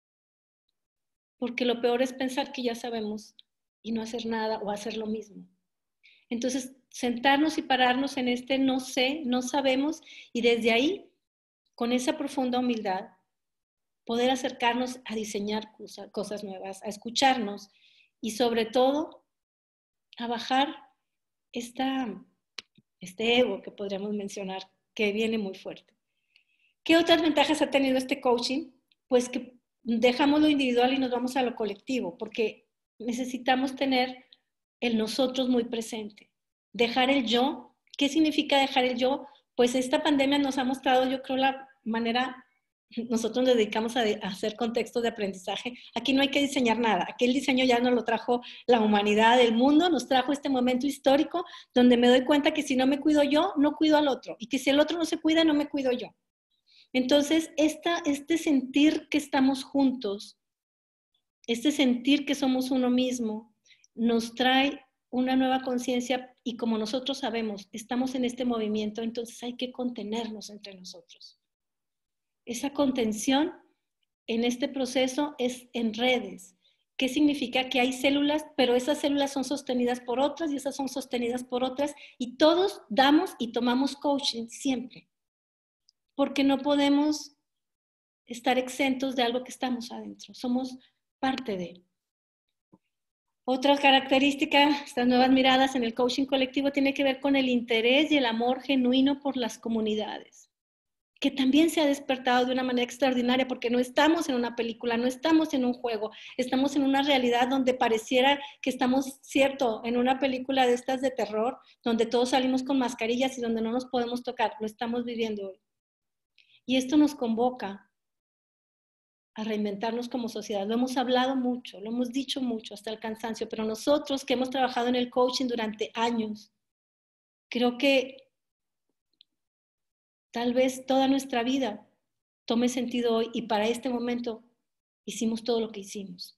Porque lo peor es pensar que ya sabemos y no hacer nada o hacer lo mismo. Entonces, sentarnos y pararnos en este no sé, no sabemos, y desde ahí, con esa profunda humildad, poder acercarnos a diseñar cosas nuevas, a escucharnos y sobre todo a bajar este ego que podríamos mencionar, que viene muy fuerte. ¿Qué otras ventajas ha tenido este coaching? Pues que dejamos lo individual y nos vamos a lo colectivo, porque necesitamos tener el nosotros muy presente. Dejar el yo. ¿Qué significa dejar el yo? Pues esta pandemia nos ha mostrado, yo creo, la manera. Nosotros nos dedicamos a hacer contextos de aprendizaje. Aquí no hay que diseñar nada. Aquí el diseño ya nos lo trajo la humanidad, el mundo, nos trajo este momento histórico donde me doy cuenta que si no me cuido yo, no cuido al otro. Y que si el otro no se cuida, no me cuido yo. Entonces, este sentir que estamos juntos, este sentir que somos uno mismo, nos trae una nueva conciencia, y como nosotros sabemos, estamos en este movimiento, entonces hay que contenernos entre nosotros. Esa contención en este proceso es en redes. ¿Qué significa? Que hay células, pero esas células son sostenidas por otras y esas son sostenidas por otras, y todos damos y tomamos coaching siempre, porque no podemos estar exentos de algo que estamos adentro, somos parte de. Otra característica, estas nuevas miradas en el coaching colectivo, tiene que ver con el interés y el amor genuino por las comunidades, que también se ha despertado de una manera extraordinaria, porque no estamos en una película, no estamos en un juego, estamos en una realidad donde pareciera que estamos, cierto, en una película de estas de terror, donde todos salimos con mascarillas y donde no nos podemos tocar. Lo estamos viviendo hoy. Y esto nos convoca a reinventarnos como sociedad. Lo hemos hablado mucho, lo hemos dicho mucho, hasta el cansancio, pero nosotros que hemos trabajado en el coaching durante años, creo que tal vez toda nuestra vida tome sentido hoy, y para este momento hicimos todo lo que hicimos.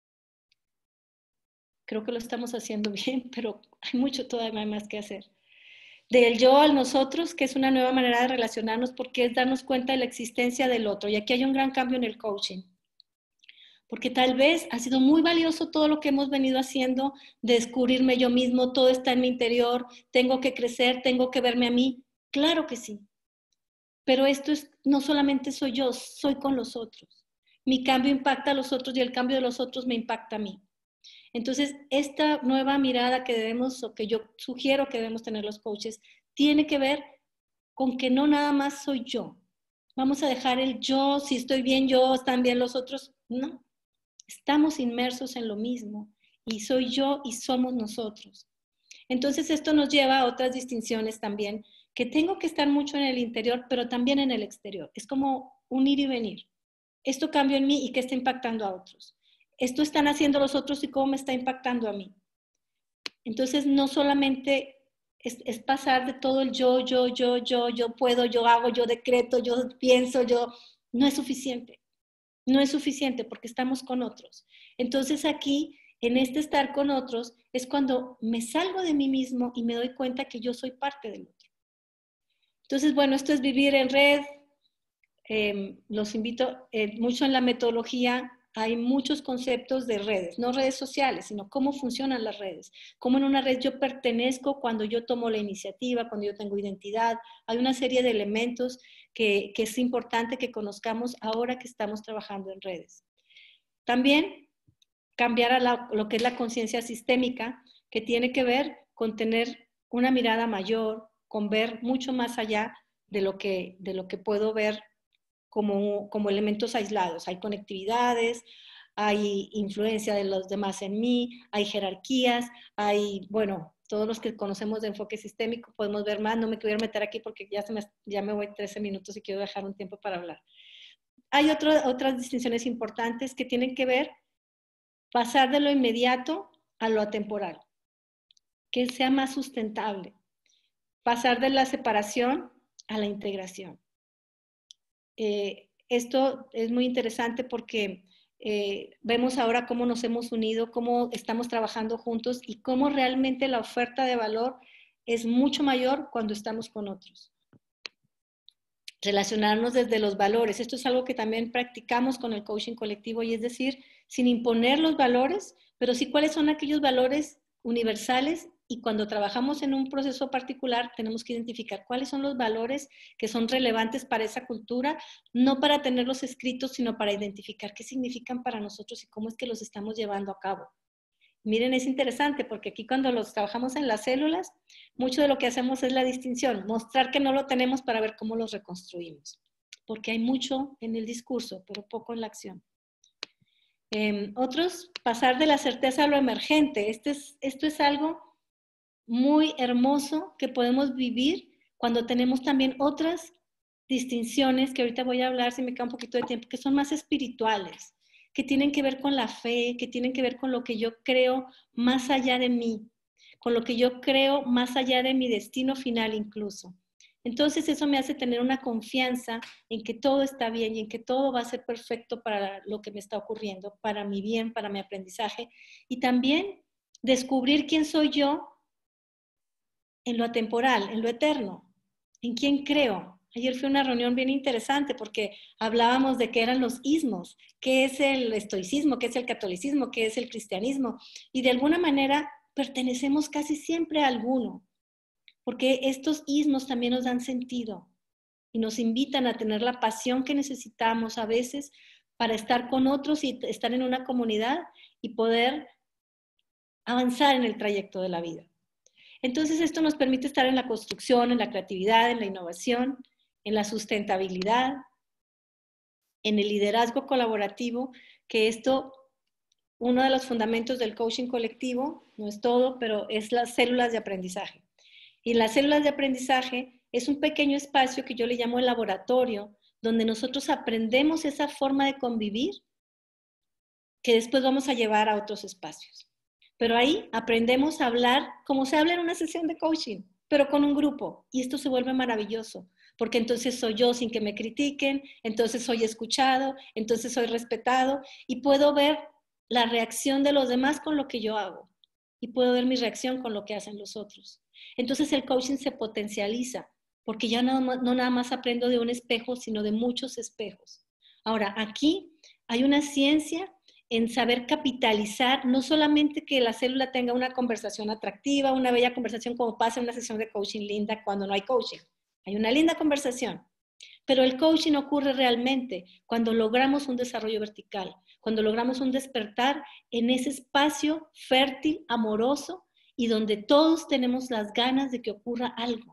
Creo que lo estamos haciendo bien, pero hay mucho todavía más que hacer. Del yo al nosotros, que es una nueva manera de relacionarnos, porque es darnos cuenta de la existencia del otro. Y aquí hay un gran cambio en el coaching, porque tal vez ha sido muy valioso todo lo que hemos venido haciendo, de descubrirme yo mismo, todo está en mi interior, tengo que crecer, tengo que verme a mí. Claro que sí. Pero esto es, no solamente soy yo, soy con los otros. Mi cambio impacta a los otros y el cambio de los otros me impacta a mí. Entonces, esta nueva mirada que debemos, o que yo sugiero que debemos tener los coaches, tiene que ver con que no nada más soy yo. Vamos a dejar el yo, si estoy bien yo, están bien los otros. No, estamos inmersos en lo mismo, y soy yo y somos nosotros. Entonces, esto nos lleva a otras distinciones también, que tengo que estar mucho en el interior, pero también en el exterior. Es como un ir y venir. Esto cambia en mí y qué está impactando a otros. Esto están haciendo los otros y cómo me está impactando a mí. Entonces, no solamente es pasar de todo el yo puedo, yo hago, yo decreto, yo pienso, no es suficiente. No es suficiente porque estamos con otros. Entonces aquí, en este estar con otros, es cuando me salgo de mí mismo y me doy cuenta que yo soy parte del otro. Entonces, bueno, esto es vivir en red. Los invito mucho en la metodología hay muchos conceptos de redes, no redes sociales, sino cómo funcionan las redes. Cómo en una red yo pertenezco cuando yo tomo la iniciativa, cuando yo tengo identidad. Hay una serie de elementos que es importante que conozcamos ahora que estamos trabajando en redes. También cambiar a lo que es la conciencia sistémica, que tiene que ver con tener una mirada mayor, con ver mucho más allá de lo que puedo ver como elementos aislados. Hay conectividades, hay influencia de los demás en mí, hay jerarquías, hay, bueno, todos los que conocemos de enfoque sistémico podemos ver más. No me quiero meter aquí porque ya me voy 13 minutos y quiero dejar un tiempo para hablar. Hay otras distinciones importantes que tienen que ver pasar de lo inmediato a lo atemporal, que sea más sustentable, pasar de la separación a la integración. Esto es muy interesante porque vemos ahora cómo nos hemos unido, cómo estamos trabajando juntos y cómo realmente la oferta de valor es mucho mayor cuando estamos con otros. Relacionarnos desde los valores. Esto es algo que también practicamos con el coaching colectivo, y es decir, sin imponer los valores, pero sí cuáles son aquellos valores universales, y cuando trabajamos en un proceso particular tenemos que identificar cuáles son los valores que son relevantes para esa cultura, no para tenerlos escritos, sino para identificar qué significan para nosotros y cómo es que los estamos llevando a cabo. Miren, es interesante porque aquí cuando los trabajamos en las células, mucho de lo que hacemos es la distinción, mostrar que no lo tenemos para ver cómo los reconstruimos, porque hay mucho en el discurso, pero poco en la acción. Otros, pasar de la certeza a lo emergente. Esto es algo muy hermoso que podemos vivir cuando tenemos también otras distinciones, que ahorita voy a hablar si me queda un poquito de tiempo, que son más espirituales, que tienen que ver con la fe, que tienen que ver con lo que yo creo más allá de mí, con lo que yo creo más allá de mi destino final incluso. Entonces eso me hace tener una confianza en que todo está bien y en que todo va a ser perfecto para lo que me está ocurriendo, para mi bien, para mi aprendizaje, y también descubrir quién soy yo en lo atemporal, en lo eterno, en quién creo. Ayer fue una reunión bien interesante porque hablábamos de qué eran los ismos, qué es el estoicismo, qué es el catolicismo, qué es el cristianismo, y de alguna manera pertenecemos casi siempre a alguno, porque estos ismos también nos dan sentido y nos invitan a tener la pasión que necesitamos a veces para estar con otros y estar en una comunidad y poder avanzar en el trayecto de la vida. Entonces esto nos permite estar en la construcción, en la creatividad, en la innovación, en la sustentabilidad, en el liderazgo colaborativo, que esto, uno de los fundamentos del coaching colectivo, no es todo, pero es las células de aprendizaje. Y las células de aprendizaje es un pequeño espacio que yo le llamo el laboratorio, donde nosotros aprendemos esa forma de convivir que después vamos a llevar a otros espacios. Pero ahí aprendemos a hablar como se habla en una sesión de coaching, pero con un grupo. Y esto se vuelve maravilloso, porque entonces soy yo sin que me critiquen, entonces soy escuchado, entonces soy respetado y puedo ver la reacción de los demás con lo que yo hago y puedo ver mi reacción con lo que hacen los otros. Entonces el coaching se potencializa, porque ya no nada más aprendo de un espejo, sino de muchos espejos. Ahora, aquí hay una ciencia en saber capitalizar, no solamente que la célula tenga una conversación atractiva, una bella conversación como pasa en una sesión de coaching linda cuando no hay coaching. Hay una linda conversación, pero el coaching ocurre realmente cuando logramos un desarrollo vertical, cuando logramos un despertar en ese espacio fértil, amoroso, y donde todos tenemos las ganas de que ocurra algo.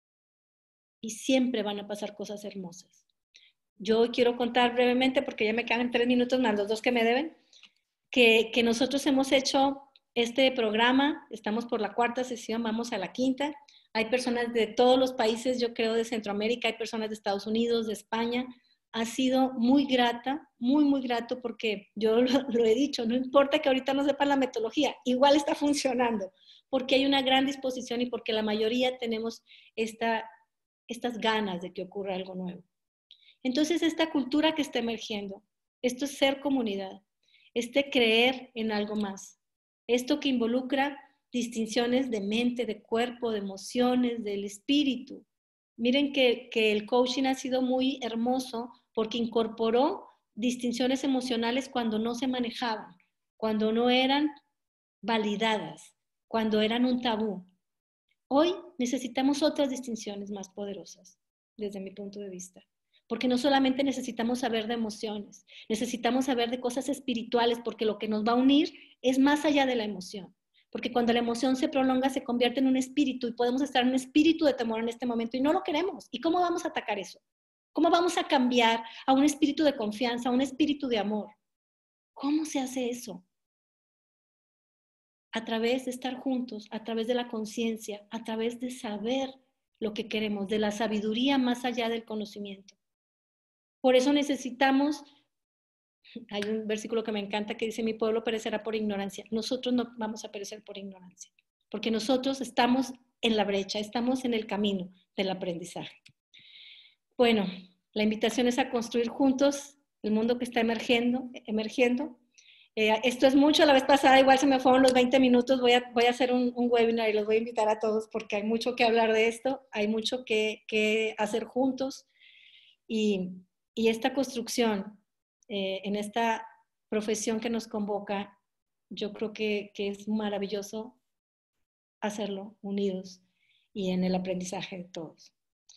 Y siempre van a pasar cosas hermosas. Yo quiero contar brevemente, porque ya me quedan 3 minutos más los 2 que me deben, que nosotros hemos hecho este programa, estamos por la 4ª sesión, vamos a la 5ª. Hay personas de todos los países, yo creo de Centroamérica, hay personas de Estados Unidos, de España. Ha sido muy grata, muy, muy grato, porque yo lo he dicho, no importa que ahorita no sepan la metodología, igual está funcionando, porque hay una gran disposición y porque la mayoría tenemos estas ganas de que ocurra algo nuevo. Entonces, esta cultura que está emergiendo, esto es ser comunidad, creer en algo más, esto que involucra distinciones de mente, de cuerpo, de emociones, del espíritu. Miren que el coaching ha sido muy hermoso porque incorporó distinciones emocionales cuando no se manejaban, cuando no eran validadas, cuando eran un tabú. Hoy necesitamos otras distinciones más poderosas, desde mi punto de vista. Porque no solamente necesitamos saber de emociones, necesitamos saber de cosas espirituales, porque lo que nos va a unir es más allá de la emoción. Porque cuando la emoción se prolonga, se convierte en un espíritu y podemos estar en un espíritu de temor en este momento y no lo queremos. ¿Y cómo vamos a atacar eso? ¿Cómo vamos a cambiar a un espíritu de confianza, a un espíritu de amor? ¿Cómo se hace eso? A través de estar juntos, a través de la conciencia, a través de saber lo que queremos, de la sabiduría más allá del conocimiento. Por eso necesitamos, hay un versículo que me encanta que dice, mi pueblo perecerá por ignorancia. Nosotros no vamos a perecer por ignorancia, porque nosotros estamos en la brecha, estamos en el camino del aprendizaje. Bueno, la invitación es a construir juntos el mundo que está emergiendo. Esto es mucho, la vez pasada igual se me fueron los 20 minutos, voy a hacer un webinar y los voy a invitar a todos porque hay mucho que hablar de esto, hay mucho que hacer juntos y esta construcción en esta profesión que nos convoca, yo creo que es maravilloso hacerlo unidos y en el aprendizaje de todos.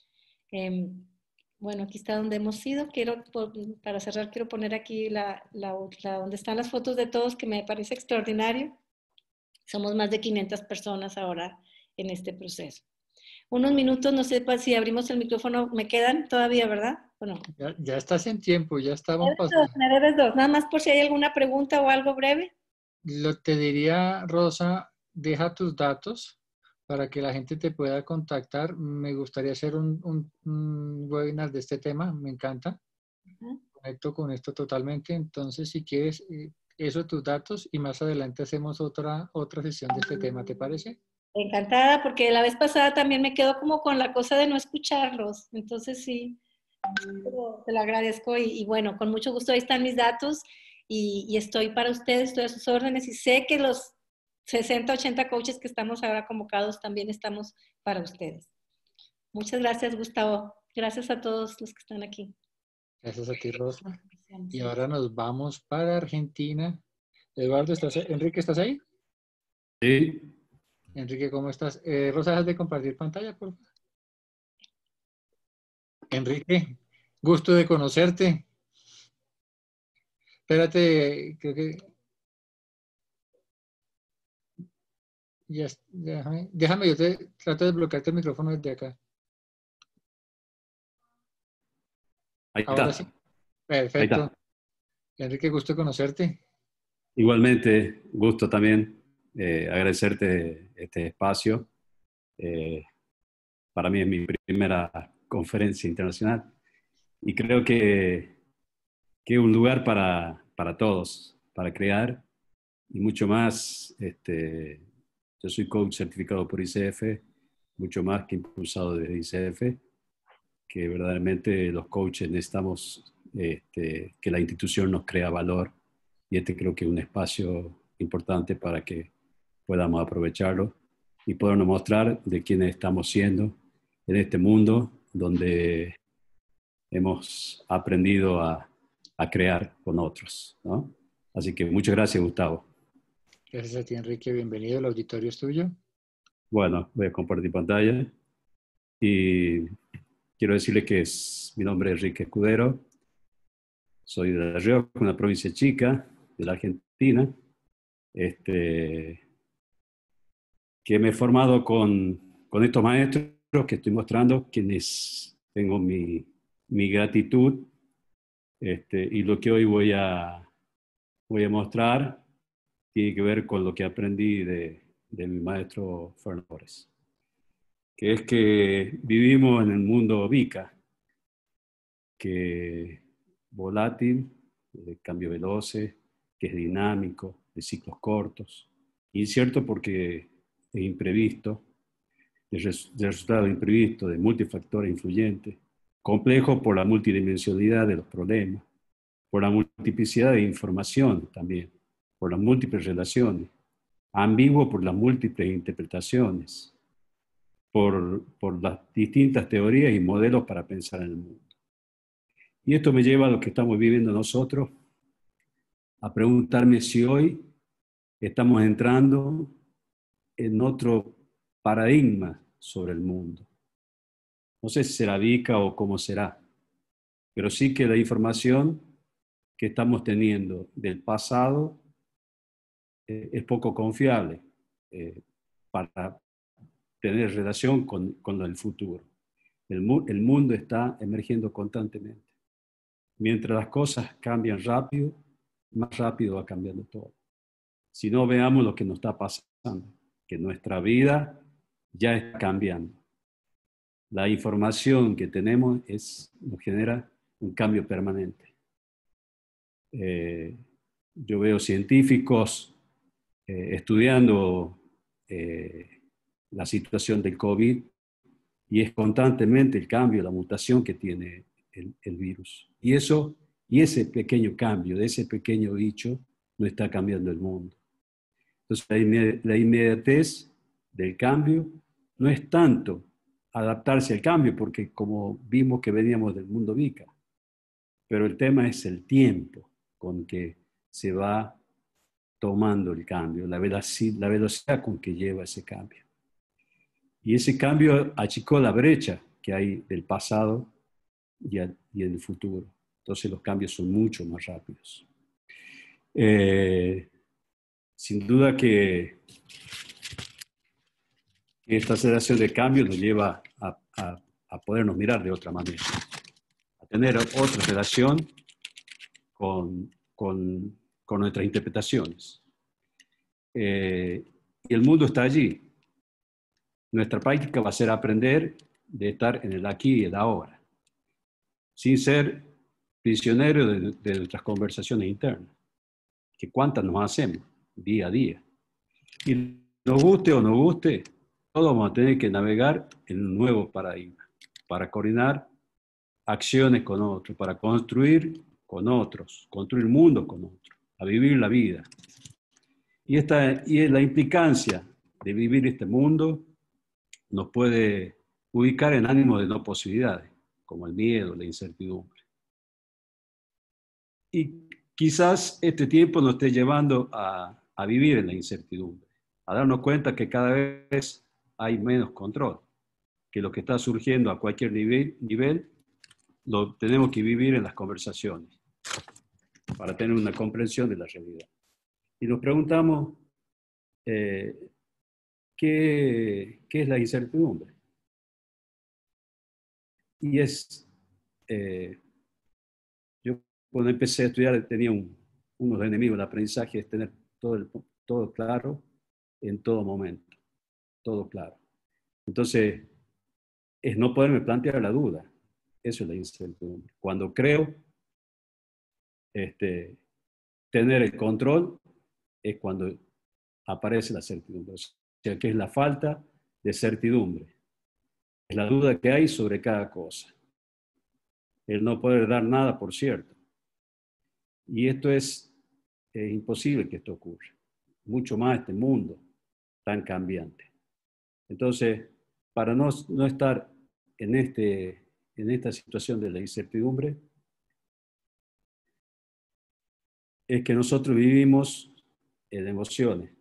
Bueno, aquí está donde hemos ido. Para cerrar, quiero poner aquí donde están las fotos de todos, que me parece extraordinario. Somos más de 500 personas ahora en este proceso. Unos minutos, no sé si abrimos el micrófono, me quedan todavía, ¿verdad? Bueno. Ya estás en tiempo, ya estamos pasando. Me debes dos, nada más por si hay alguna pregunta o algo breve. Te diría, Rosa, deja tus datos para que la gente te pueda contactar. Me gustaría hacer un webinar de este tema, me encanta. Conecto con esto totalmente. Entonces, si quieres, eso, tus datos, y más adelante hacemos otra sesión de este tema, ¿te parece? Encantada, porque la vez pasada también me quedo como con la cosa de no escucharlos. Entonces, sí, te lo agradezco y bueno, con mucho gusto ahí están mis datos y estoy para ustedes, estoy a sus órdenes y sé que los 60, 80 coaches que estamos ahora convocados también estamos para ustedes. Muchas gracias, Gustavo. Gracias a todos los que están aquí. Gracias a ti, Rosa. Y ahora nos vamos para Argentina. Eduardo, Enrique, ¿estás ahí? Sí. Enrique, ¿cómo estás? Rosa, ¿dejas de compartir pantalla, por favor? Enrique, gusto de conocerte. Espérate, creo que... Déjame, yo trato de bloquearte el micrófono desde acá. Ahí Ahora está. sí. Perfecto. Ahí está. Enrique, gusto de conocerte. Igualmente, gusto también agradecerte este espacio. Para mí es mi primera conferencia internacional y creo que es un lugar para todos, para crear y mucho más. Yo soy coach certificado por ICF, mucho más que impulsado desde ICF, que verdaderamente los coaches necesitamos que la institución nos crea valor y creo que es un espacio importante para que podamos aprovecharlo y podernos mostrar de quiénes estamos siendo en este mundo donde hemos aprendido a crear con otros, ¿no? Así que muchas gracias, Gustavo. Gracias a ti, Enrique. Bienvenido. El auditorio es tuyo. Bueno, voy a compartir pantalla y quiero decirle que mi nombre es Enrique Escudero. Soy de La Rioja, una provincia chica de la Argentina, que me he formado con estos maestros que estoy mostrando, quienes tengo mi gratitud, y lo que hoy voy a mostrar tiene que ver con lo que aprendí de mi maestro Fernando Flores, que es que vivimos en el mundo VICA, que es volátil, de cambio veloces, que es dinámico, de ciclos cortos, incierto porque es imprevisto, de resultado imprevisto, de multifactores influyentes, complejo por la multidimensionalidad de los problemas, por la multiplicidad de información también, por las múltiples relaciones, ambiguo por las múltiples interpretaciones, por las distintas teorías y modelos para pensar en el mundo. Y esto me lleva a lo que estamos viviendo nosotros, a preguntarme si hoy estamos entrando en otro paradigma sobre el mundo. No sé si será VICA o cómo será, pero sí que la información que estamos teniendo del pasado es poco confiable para tener relación con el futuro. El mundo está emergiendo constantemente. Mientras las cosas cambian rápido, más rápido va cambiando todo. Si no, veamos lo que nos está pasando, que nuestra vida ya está cambiando. La información que tenemos nos genera un cambio permanente. Yo veo científicos estudiando la situación del COVID y es constantemente el cambio, la mutación que tiene el virus. Y ese pequeño cambio, de ese pequeño bicho, no está cambiando el mundo. Entonces, la inmediatez del cambio no es tanto adaptarse al cambio, porque como vimos que veníamos del mundo VICA, pero el tema es el tiempo con que se va tomando el cambio, la velocidad con que lleva ese cambio. Y ese cambio achicó la brecha que hay del pasado y el futuro. Entonces los cambios son mucho más rápidos. Sin duda que esta aceleración de cambio nos lleva a podernos mirar de otra manera, a tener otra relación con nuestras interpretaciones. Y el mundo está allí. Nuestra práctica va a ser aprender de estar en el aquí y el ahora, sin ser prisioneros de nuestras conversaciones internas, que cuántas nos hacemos día a día. Y nos guste o no guste, todos vamos a tener que navegar en un nuevo paradigma, para coordinar acciones con otros, para construir con otros, construir el mundo con otros, a vivir la vida. Y la implicancia de vivir este mundo nos puede ubicar en ánimos de no posibilidades, como el miedo, la incertidumbre. Y quizás este tiempo nos esté llevando a vivir en la incertidumbre, a darnos cuenta que cada vez hay menos control, que lo que está surgiendo a cualquier nivel lo tenemos que vivir en las conversaciones para tener una comprensión de la realidad. Y nos preguntamos, ¿qué es la incertidumbre? Y yo cuando empecé a estudiar tenía unos enemigos del aprendizaje, es tener todo claro en todo momento, todo claro. Entonces, es no poderme plantear la duda. Eso es la incertidumbre. Cuando creo tener el control, es cuando aparece la certidumbre. O sea, que es la falta de certidumbre. Es la duda que hay sobre cada cosa. El no poder dar nada por cierto. Y esto es imposible que esto ocurra. Mucho más este mundo tan cambiante. Entonces, para no estar en esta situación de la incertidumbre, es que nosotros vivimos en emociones.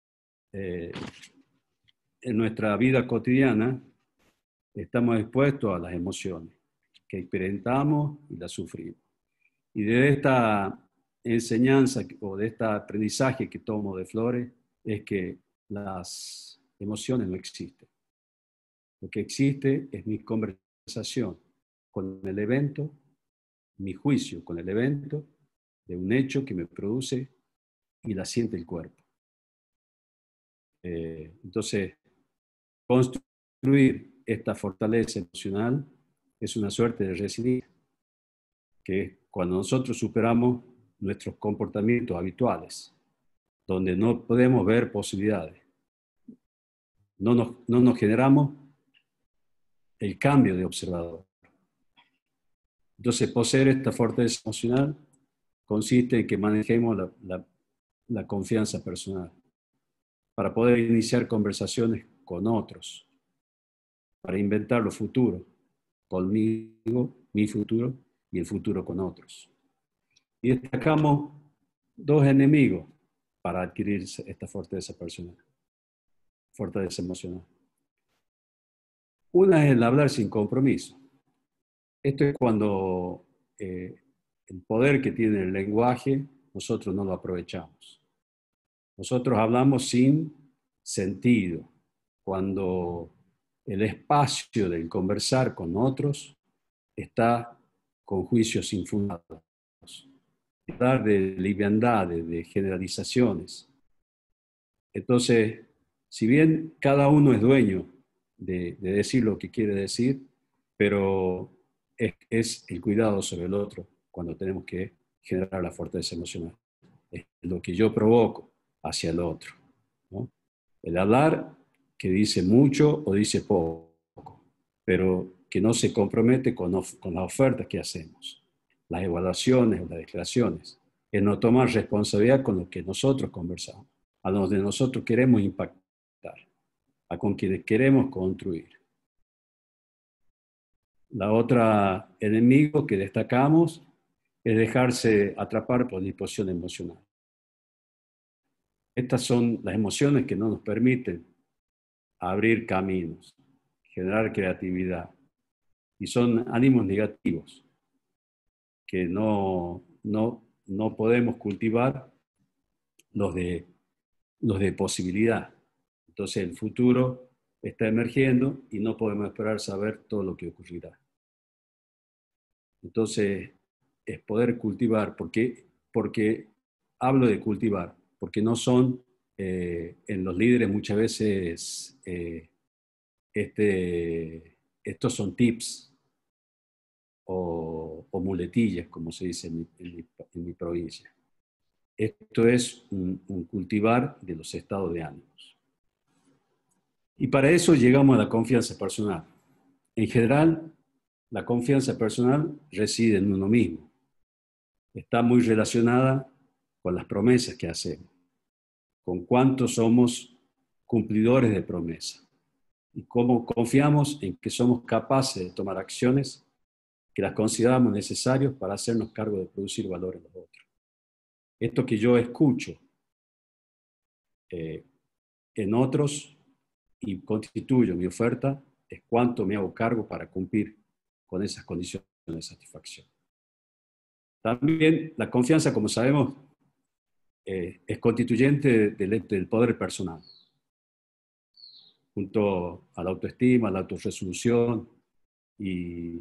En nuestra vida cotidiana estamos expuestos a las emociones que experimentamos y las sufrimos. Y de esta enseñanza o de este aprendizaje que tomo de Flores es que las emociones no existen. Lo que existe es mi conversación con el evento, mi juicio con el evento de un hecho que me produce y la siente el cuerpo. Entonces, construir esta fortaleza emocional es una suerte de resiliencia, que es cuando nosotros superamos nuestros comportamientos habituales, donde no podemos ver posibilidades, no nos generamos el cambio de observador. Entonces, poseer esta fortaleza emocional consiste en que manejemos la confianza personal para poder iniciar conversaciones con otros, para inventar lo futuro, conmigo, mi futuro y el futuro con otros. Y destacamos dos enemigos para adquirir esta fortaleza personal, fortaleza emocional. Una es el hablar sin compromiso. Esto es cuando el poder que tiene el lenguaje nosotros no lo aprovechamos. Nosotros hablamos sin sentido, cuando el espacio del conversar con otros está con juicios infundados. Hablar de liviandades, de generalizaciones. Entonces, si bien cada uno es dueño de decir lo que quiere decir, pero es el cuidado sobre el otro cuando tenemos que generar la fortaleza emocional. Es lo que yo provoco hacia el otro, ¿no? El hablar que dice mucho o dice poco, pero que no se compromete con las ofertas que hacemos, las evaluaciones, las declaraciones, es no tomar responsabilidad con lo que nosotros conversamos, a donde nosotros queremos impactar, a con quienes queremos construir. La otra enemigo que destacamos es dejarse atrapar por disposición emocional. Estas son las emociones que no nos permiten abrir caminos, generar creatividad. Y son ánimos negativos que no podemos cultivar los de posibilidad. Entonces el futuro está emergiendo y no podemos esperar saber todo lo que ocurrirá. Entonces es poder cultivar, porque hablo de cultivar, porque no son en los líderes muchas veces estos son tips o muletillas, como se dice en mi provincia. Esto es un cultivar de los estados de ánimos. Y para eso llegamos a la confianza personal. En general, la confianza personal reside en uno mismo. Está muy relacionada con las promesas que hacemos, con cuánto somos cumplidores de promesa y cómo confiamos en que somos capaces de tomar acciones que las consideramos necesarias para hacernos cargo de producir valor en los otros. Esto que yo escucho en otros y constituyo mi oferta es cuánto me hago cargo para cumplir con esas condiciones de satisfacción. También la confianza, como sabemos, es constituyente del poder personal, junto a la autoestima, la autorresolución y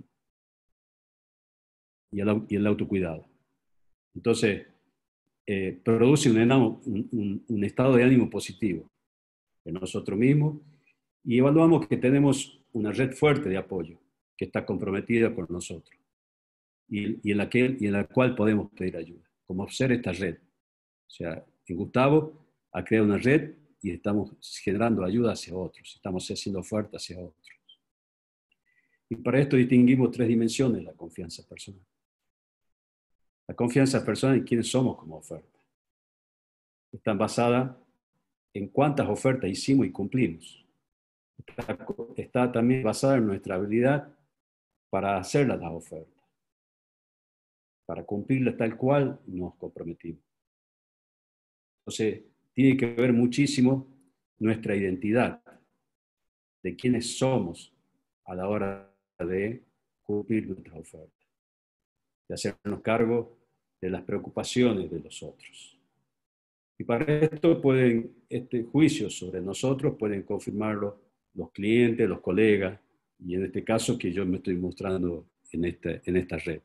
el autocuidado. Entonces, produce un estado de ánimo positivo en nosotros mismos y evaluamos que tenemos una red fuerte de apoyo que está comprometida con nosotros y en la cual podemos pedir ayuda, como ser esta red. O sea, en Gustavo ha creado una red y estamos generando ayuda hacia otros, estamos haciendo ofertas hacia otros. Y para esto distinguimos 3 dimensiones de la confianza personal. La confianza personal en quiénes somos como oferta. Está basada en cuántas ofertas hicimos y cumplimos. Está también basada en nuestra habilidad para hacer las ofertas, para cumplirlas tal cual nos comprometimos. Entonces, tiene que ver muchísimo nuestra identidad, de quiénes somos a la hora de cumplir nuestras ofertas, de hacernos cargo de las preocupaciones de los otros. Y para esto juicios sobre nosotros pueden confirmarlo los clientes, los colegas, y en este caso que yo me estoy mostrando en esta red.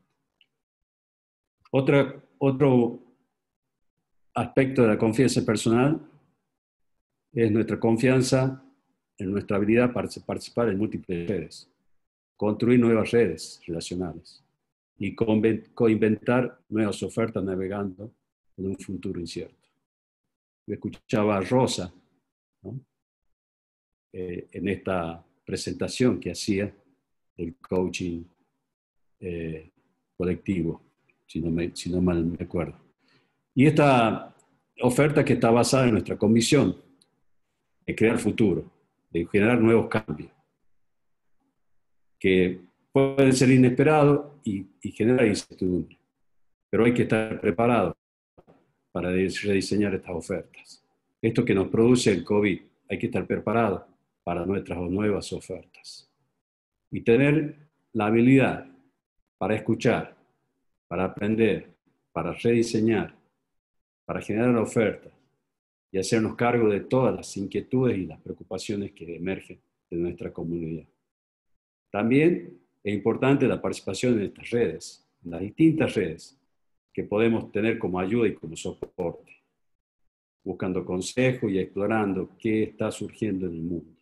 Otro aspecto de la confianza personal es nuestra confianza en nuestra habilidad para participar en múltiples redes, construir nuevas redes relacionales y coinventar nuevas ofertas navegando en un futuro incierto. Yo escuchaba a Rosa, ¿no? En esta presentación que hacía del coaching colectivo, si no mal me acuerdo. Y esta oferta que está basada en nuestra convicción de crear futuro, de generar nuevos cambios, que pueden ser inesperados y generar incertidumbre. Pero hay que estar preparado para rediseñar estas ofertas. Esto que nos produce el COVID, hay que estar preparado para nuestras nuevas ofertas. Y tener la habilidad para escuchar, para aprender, para rediseñar, para generar ofertas y hacernos cargo de todas las inquietudes y las preocupaciones que emergen de nuestra comunidad. También es importante la participación en estas redes, en las distintas redes que podemos tener como ayuda y como soporte, buscando consejos y explorando qué está surgiendo en el mundo.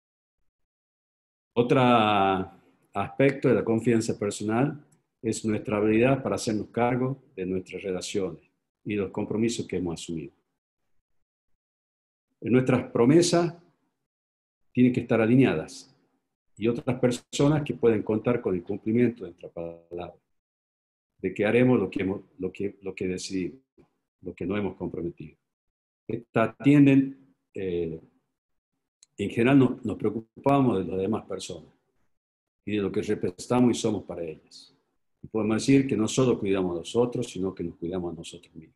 Otro aspecto de la confianza personal es nuestra habilidad para hacernos cargo de nuestras relaciones y los compromisos que hemos asumido. Nuestras promesas tienen que estar alineadas y otras personas que pueden contar con el cumplimiento de nuestra palabra, de que haremos lo que decidimos, lo que no hemos comprometido. Estas tienden, en general nos preocupamos de las demás personas y de lo que representamos y somos para ellas. Y podemos decir que no solo cuidamos a nosotros, sino que nos cuidamos a nosotros mismos.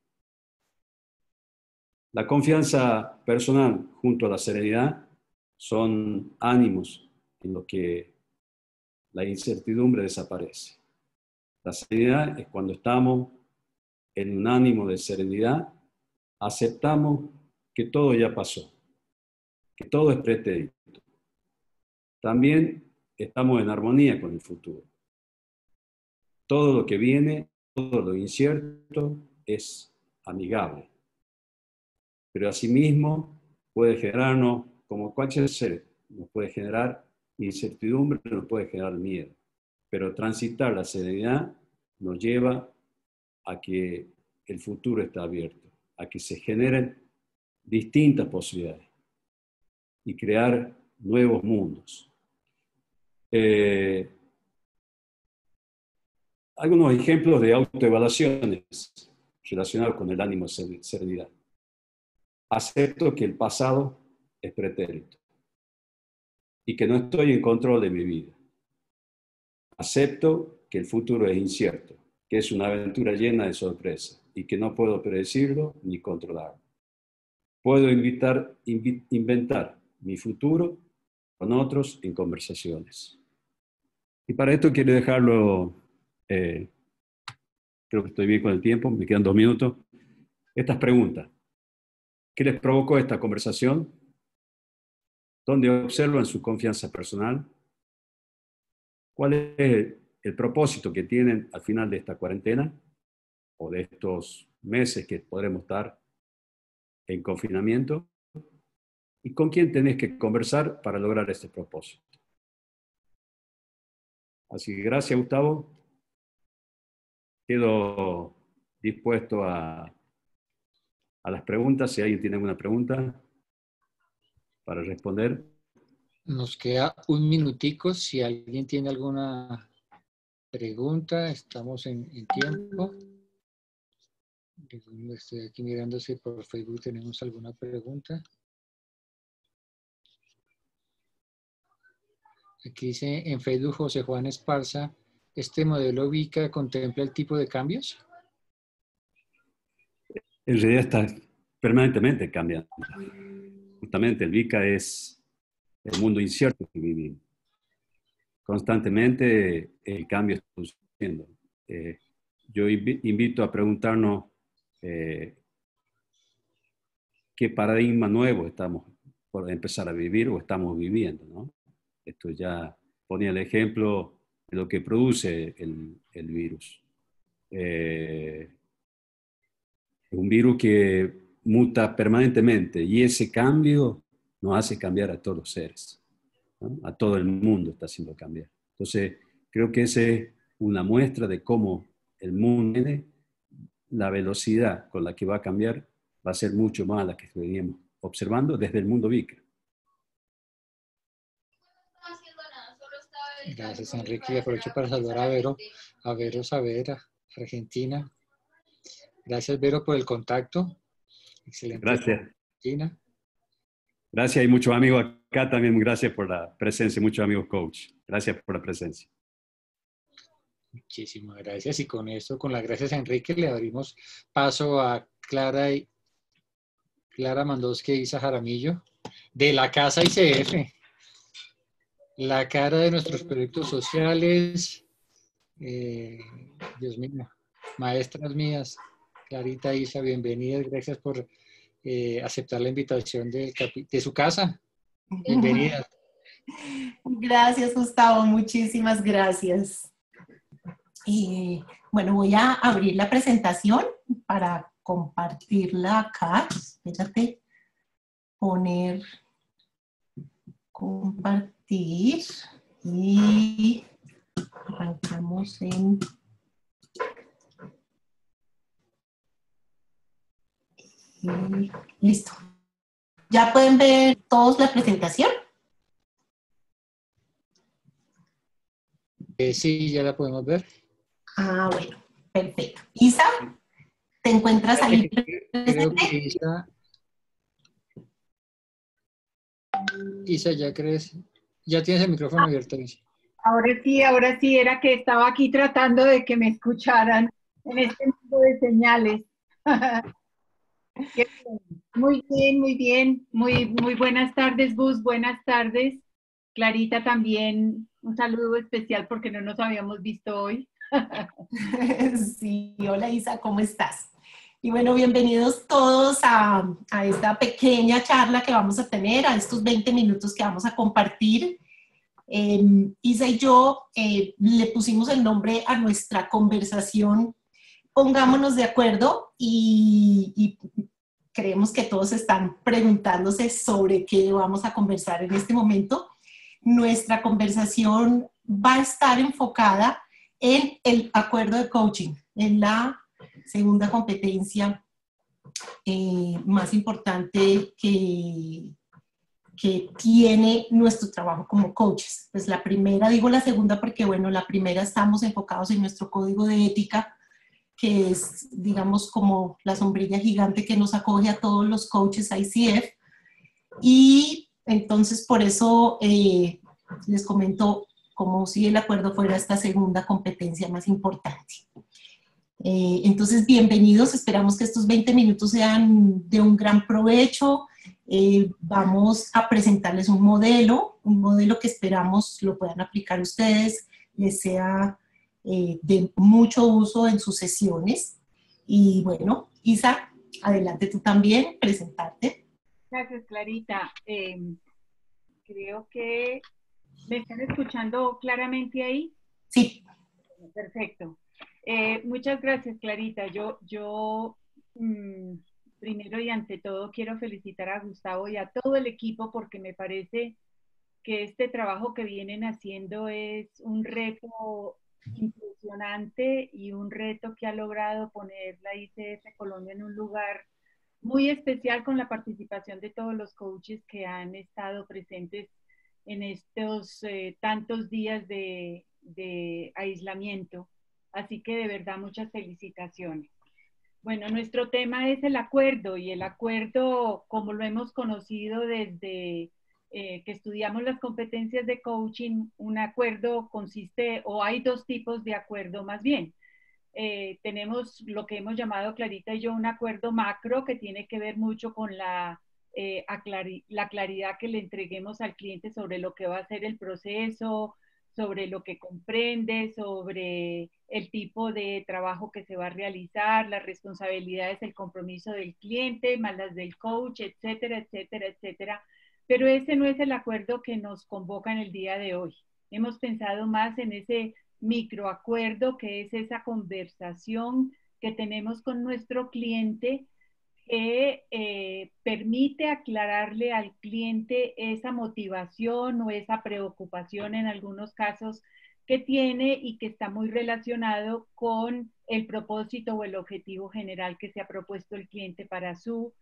La confianza personal junto a la serenidad son ánimos en los que la incertidumbre desaparece. La serenidad es cuando estamos en un ánimo de serenidad, aceptamos que todo ya pasó, que todo es pretérito. También estamos en armonía con el futuro. Todo lo que viene, todo lo incierto es amigable. Pero asimismo puede generarnos, como cualquier ser, nos puede generar incertidumbre, nos puede generar miedo. Pero transitar la serenidad nos lleva a que el futuro está abierto, a que se generen distintas posibilidades y crear nuevos mundos. Algunos ejemplos de autoevaluaciones relacionados con el ánimo de serenidad. Acepto que el pasado es pretérito y que no estoy en control de mi vida. Acepto que el futuro es incierto, que es una aventura llena de sorpresas y que no puedo predecirlo ni controlarlo. Puedo inventar mi futuro con otros en conversaciones. Y para esto quiero dejarlo, creo que estoy bien con el tiempo, me quedan 2 minutos, estas preguntas. ¿Qué les provocó esta conversación? ¿Dónde observan su confianza personal? ¿Cuál es el propósito que tienen al final de esta cuarentena o de estos meses que podremos estar en confinamiento? ¿Y con quién tenés que conversar para lograr este propósito? Así que gracias, Gustavo. Quedo dispuesto a las preguntas, si alguien tiene alguna pregunta para responder. Nos queda 1 minutico. Si alguien tiene alguna pregunta, estamos en tiempo. Estoy aquí mirando si por Facebook tenemos alguna pregunta. Aquí dice en Facebook José Juan Esparza, ¿este modelo VICA contempla el tipo de cambios? En realidad está permanentemente cambiando. Justamente el VICA es el mundo incierto que vivimos. Constantemente el cambio está sucediendo. Yo invito a preguntarnos qué paradigma nuevo estamos por empezar a vivir o estamos viviendo, ¿no? Esto ya ponía el ejemplo de lo que produce el virus. Un virus que muta permanentemente y ese cambio nos hace cambiar a todos los seres, ¿no? A todo el mundo está haciendo cambiar. Entonces, creo que esa es una muestra de cómo el mundo tiene la velocidad con la que va a cambiar, va a ser mucho más la que veníamos observando desde el mundo VICA. Gracias, Enrique. Y aprovecho para saludar a Vero Saavedra, Argentina. Gracias, Vero, por el contacto. Excelente. Gracias. Argentina. Gracias y muchos amigos acá también. Gracias por la presencia, muchos amigos coach. Gracias por la presencia. Muchísimas gracias. Y con esto, con las gracias a Enrique, le abrimos paso a Clara Mandowski e Isa Jaramillo, de la Casa ICF, la cara de nuestros proyectos sociales. Dios mío, maestras mías, Clarita, Isa, bienvenidas. Gracias por aceptar la invitación de su casa. Bienvenidas. Gracias, Gustavo. Muchísimas gracias. Y bueno, voy a abrir la presentación para compartirla acá. Espérate, poner, compartir y arrancamos en... Y listo. ¿Ya pueden ver todos la presentación? Sí, ya la podemos ver. Ah, bueno, perfecto. Isa, ¿te encuentras ahí Creo que presente? Isa, ya tienes el micrófono abierto, Isa. Ahora sí, era que estaba aquí tratando de que me escucharan en este mundo de señales. Muy bien, muy bien. Muy buenas tardes, Gus, buenas tardes. Clarita también, un saludo especial porque no nos habíamos visto hoy. Sí, hola Isa, ¿cómo estás? Y bueno, bienvenidos todos a esta pequeña charla que vamos a tener, a estos 20 minutos que vamos a compartir. Isa y yo le pusimos el nombre a nuestra conversación, pongámonos de acuerdo, y creemos que todos están preguntándose sobre qué vamos a conversar en este momento. Nuestra conversación va a estar enfocada en el acuerdo de coaching, en la segunda competencia más importante que tiene nuestro trabajo como coaches. Pues la primera, digo la segunda porque, bueno, la primera estamos enfocados en nuestro código de ética, que es, digamos, como la sombrilla gigante que nos acoge a todos los coaches ICF. Y entonces, por eso les comento como si el acuerdo fuera esta segunda competencia más importante. Entonces, bienvenidos. Esperamos que estos 20 minutos sean de un gran provecho. Vamos a presentarles un modelo que esperamos lo puedan aplicar ustedes, les sea de mucho uso en sus sesiones. Y bueno, Isa, adelante tú también, presentarte. Gracias, Clarita. Creo que me están escuchando claramente ahí. Sí. Perfecto. Muchas gracias, Clarita. Yo primero y ante todo quiero felicitar a Gustavo y a todo el equipo porque me parece que este trabajo que vienen haciendo es un reto impresionante y un reto que ha logrado poner la ICF Colombia en un lugar muy especial con la participación de todos los coaches que han estado presentes en estos tantos días de aislamiento. Así que de verdad muchas felicitaciones. Bueno, nuestro tema es el acuerdo y el acuerdo, como lo hemos conocido desde que estudiamos las competencias de coaching, un acuerdo consiste, o hay dos tipos de acuerdo más bien. Tenemos lo que hemos llamado Clarita y yo un acuerdo macro que tiene que ver mucho con la claridad que le entreguemos al cliente sobre lo que va a ser el proceso, sobre lo que comprende, sobre el tipo de trabajo que se va a realizar, las responsabilidades, el compromiso del cliente, más las del coach, etcétera, etcétera, etcétera. Pero ese no es el acuerdo que nos convoca en el día de hoy. Hemos pensado más en ese microacuerdo, que es esa conversación que tenemos con nuestro cliente que permite aclararle al cliente esa motivación o esa preocupación en algunos casos que tiene y que está muy relacionado con el propósito o el objetivo general que se ha propuesto el cliente para su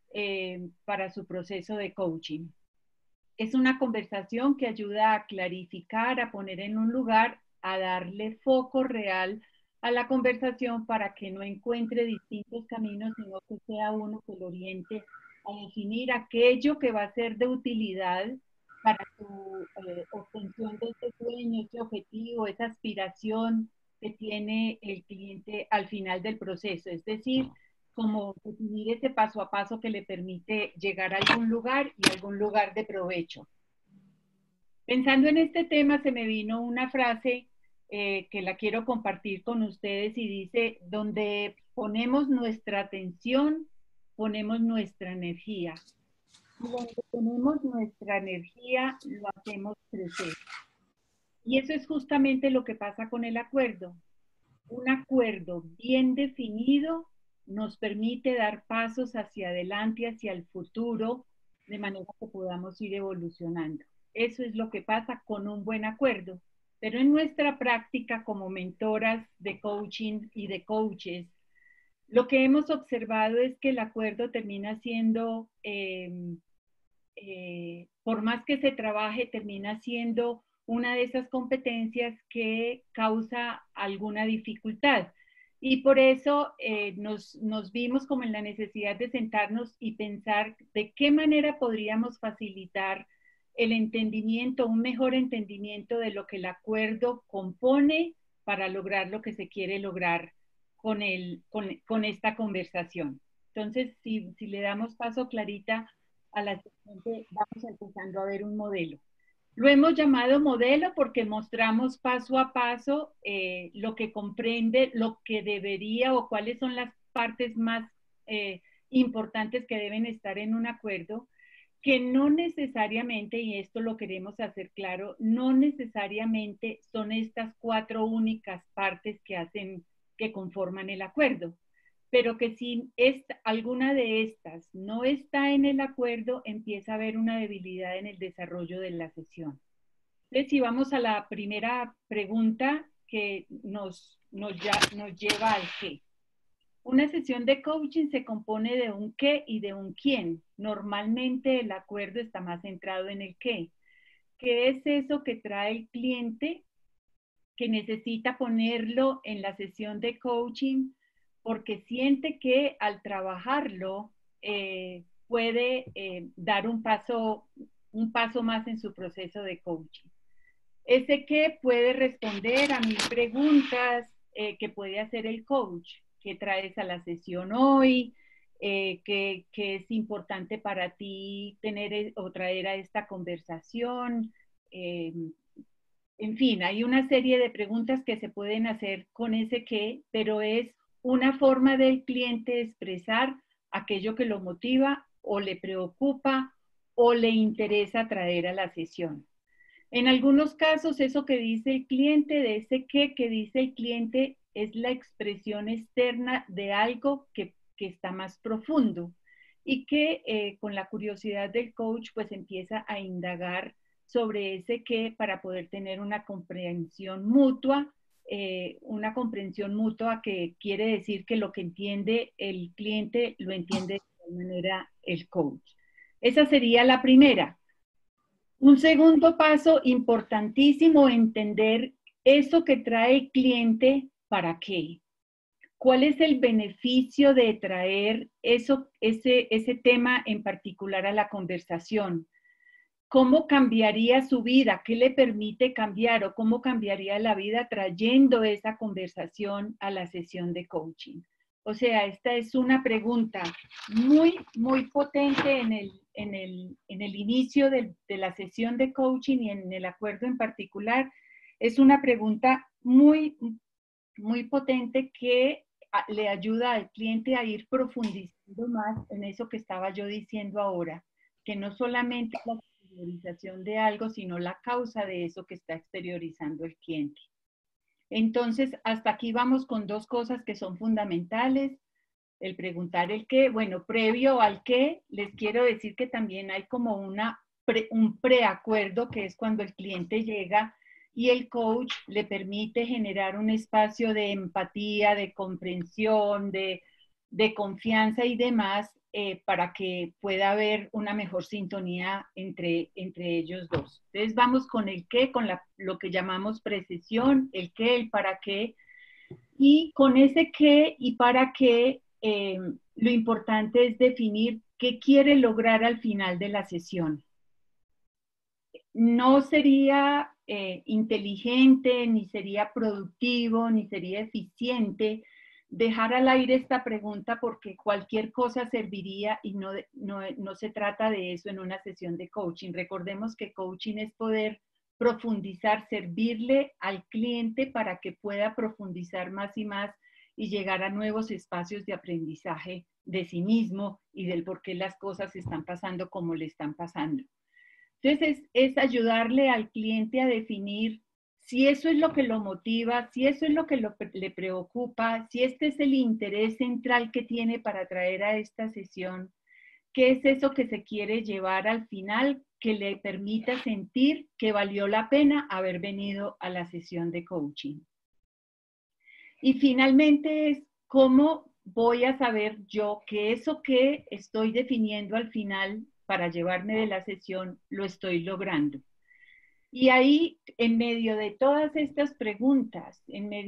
proceso de coaching. Es una conversación que ayuda a clarificar, a poner en un lugar, a darle foco real a la conversación para que no encuentre distintos caminos, sino que sea uno que lo oriente a definir aquello que va a ser de utilidad para su obtención de ese sueño, ese objetivo, esa aspiración que tiene el cliente al final del proceso, es decir, como definir ese paso a paso que le permite llegar a algún lugar y algún lugar de provecho. Pensando en este tema, se me vino una frase que la quiero compartir con ustedes y dice, donde ponemos nuestra atención, ponemos nuestra energía. Y donde ponemos nuestra energía, lo hacemos crecer. Y eso es justamente lo que pasa con el acuerdo. Un acuerdo bien definido nos permite dar pasos hacia adelante, hacia el futuro, de manera que podamos ir evolucionando. Eso es lo que pasa con un buen acuerdo. Pero en nuestra práctica como mentoras de coaching y de coaches, lo que hemos observado es que el acuerdo termina siendo, por más que se trabaje, termina siendo una de esas competencias que causa alguna dificultad. Y por eso nos vimos como en la necesidad de sentarnos y pensar de qué manera podríamos facilitar el entendimiento, un mejor entendimiento de lo que el acuerdo compone para lograr lo que se quiere lograr con esta conversación. Entonces, si le damos paso, Clarita, a la siguiente, vamos empezando a ver un modelo. Lo hemos llamado modelo porque mostramos paso a paso lo que comprende, lo que debería o cuáles son las partes más importantes que deben estar en un acuerdo, que no necesariamente, y esto lo queremos hacer claro, no necesariamente son estas 4 únicas partes que conforman el acuerdo, pero que si alguna de estas no está en el acuerdo, empieza a haber una debilidad en el desarrollo de la sesión. Entonces, si vamos a la primera pregunta que nos lleva al qué. Una sesión de coaching se compone de un qué y de un quién. Normalmente el acuerdo está más centrado en el qué. ¿Qué es eso que trae el cliente que necesita ponerlo en la sesión de coaching porque siente que al trabajarlo puede dar un paso más en su proceso de coaching? Ese qué puede responder a 1000 preguntas que puede hacer el coach. ¿Qué traes a la sesión hoy? ¿Qué es importante para ti tener o traer a esta conversación? En fin, hay una serie de preguntas que se pueden hacer con ese qué, pero es una forma del cliente expresar aquello que lo motiva o le preocupa o le interesa traer a la sesión. En algunos casos, eso que dice el cliente, de ese qué que dice el cliente, es la expresión externa de algo que está más profundo y que con la curiosidad del coach pues empieza a indagar sobre ese qué para poder tener una comprensión mutua que quiere decir que lo que entiende el cliente lo entiende de igual manera el coach. Esa sería la primera. Un segundo paso importantísimo, entender eso que trae el cliente, ¿para qué? ¿Cuál es el beneficio de traer ese tema en particular a la conversación? ¿Cómo cambiaría su vida? ¿Qué le permite cambiar o cómo cambiaría la vida trayendo esa conversación a la sesión de coaching? O sea, esta es una pregunta muy, muy potente en el inicio de la sesión de coaching y en el acuerdo en particular. Es una pregunta muy, muy potente que le ayuda al cliente a ir profundizando más en eso que estaba yo diciendo ahora, que no solamente la exteriorización de algo, sino la causa de eso que está exteriorizando el cliente. Entonces, hasta aquí vamos con 2 cosas que son fundamentales. El preguntar el qué. Bueno, previo al qué, les quiero decir que también hay como un preacuerdo, que es cuando el cliente llega y el coach le permite generar un espacio de empatía, de comprensión, de confianza y demás, para que pueda haber una mejor sintonía entre ellos dos. Entonces vamos con el qué, con lo que llamamos precesión, el qué, el para qué, y con ese qué y para qué lo importante es definir qué quiere lograr al final de la sesión. no sería inteligente, ni sería productivo, ni sería eficiente dejar al aire esta pregunta, porque cualquier cosa serviría y no se trata de eso en una sesión de coaching. Recordemos que coaching es poder profundizar, servirle al cliente para que pueda profundizar más y más y llegar a nuevos espacios de aprendizaje de sí mismo y del por qué las cosas están pasando como le están pasando. Entonces, es ayudarle al cliente a definir si eso es lo que lo motiva, si eso es lo que le preocupa, si este es el interés central que tiene para traer a esta sesión, qué es eso que se quiere llevar al final que le permita sentir que valió la pena haber venido a la sesión de coaching. Y finalmente es cómo voy a saber yo que eso que estoy definiendo al final para llevarme de la sesión lo estoy logrando. Y ahí, en medio de todas estas preguntas,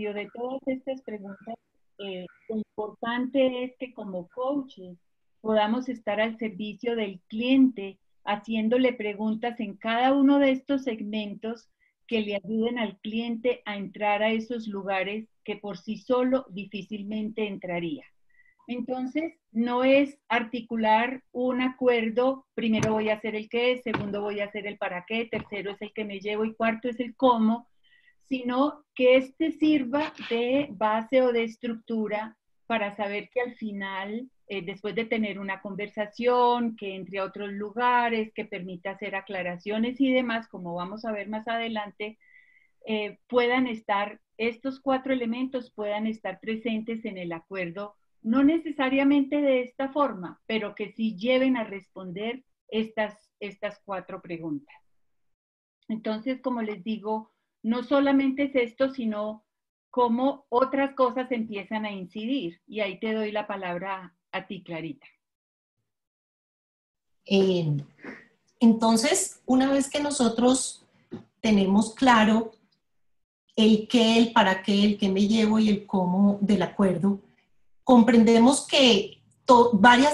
lo importante es que como coaches podamos estar al servicio del cliente, haciéndole preguntas en cada uno de estos segmentos que le ayuden al cliente a entrar a esos lugares que por sí solo difícilmente entraría. Entonces, no es articular un acuerdo, primero voy a hacer el qué, segundo voy a hacer el para qué, tercero es el que me llevo y cuarto es el cómo, sino que este sirva de base o de estructura para saber que al final, después de tener una conversación, que entre a otros lugares, que permita hacer aclaraciones y demás, como vamos a ver más adelante, puedan estar, estos 4 elementos puedan estar presentes en el acuerdo, no necesariamente de esta forma, pero que sí lleven a responder estas 4 preguntas. Entonces, como les digo, no solamente es esto, sino cómo otras cosas empiezan a incidir. Y ahí te doy la palabra a ti, Clarita. Entonces, una vez que nosotros tenemos claro el qué, el para qué, el qué me llevo y el cómo del acuerdo, comprendemos que varias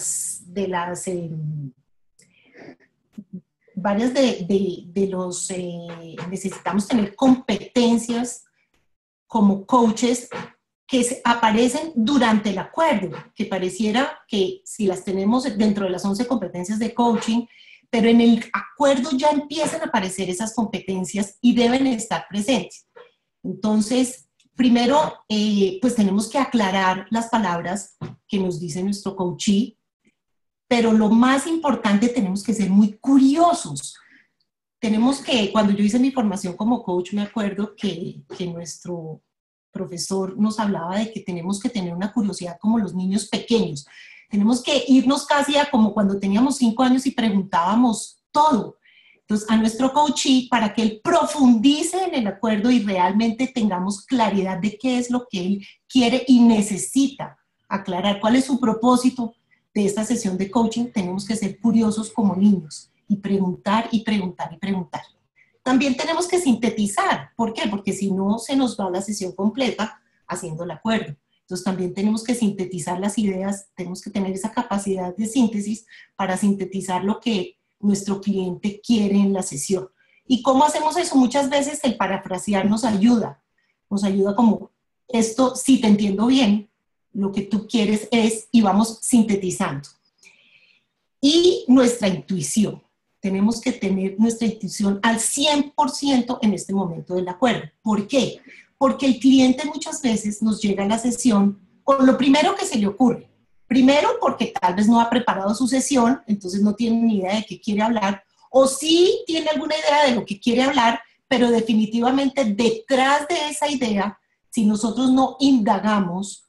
necesitamos tener competencias como coaches que aparecen durante el acuerdo, que pareciera que si las tenemos dentro de las 11 competencias de coaching, pero en el acuerdo ya empiezan a aparecer esas competencias y deben estar presentes. Entonces, primero, pues tenemos que aclarar las palabras que nos dice nuestro coachee, pero lo más importante, tenemos que ser muy curiosos. Tenemos que, cuando yo hice mi formación como coach, me acuerdo que nuestro profesor nos hablaba de que tenemos que tener una curiosidad como los niños pequeños. Tenemos que irnos casi a como cuando teníamos 5 años y preguntábamos todo. Entonces, a nuestro coachee, para que él profundice en el acuerdo y realmente tengamos claridad de qué es lo que él quiere y necesita aclarar, cuál es su propósito de esta sesión de coaching, tenemos que ser curiosos como niños y preguntar y preguntar y preguntar. También tenemos que sintetizar. ¿Por qué? Porque si no, se nos va la sesión completa haciendo el acuerdo. Entonces, también tenemos que sintetizar las ideas, tenemos que tener esa capacidad de síntesis para sintetizar lo que nuestro cliente quiere en la sesión. ¿Y cómo hacemos eso? Muchas veces el parafrasear nos ayuda como, esto, si te entiendo bien, lo que tú quieres es, y vamos sintetizando. Y nuestra intuición. Tenemos que tener nuestra intuición al 100% en este momento del acuerdo. ¿Por qué? Porque el cliente muchas veces nos llega a la sesión con lo primero que se le ocurre. Primero, porque tal vez no ha preparado su sesión, entonces no tiene ni idea de qué quiere hablar, o sí tiene alguna idea de lo que quiere hablar, pero definitivamente detrás de esa idea, si nosotros no indagamos,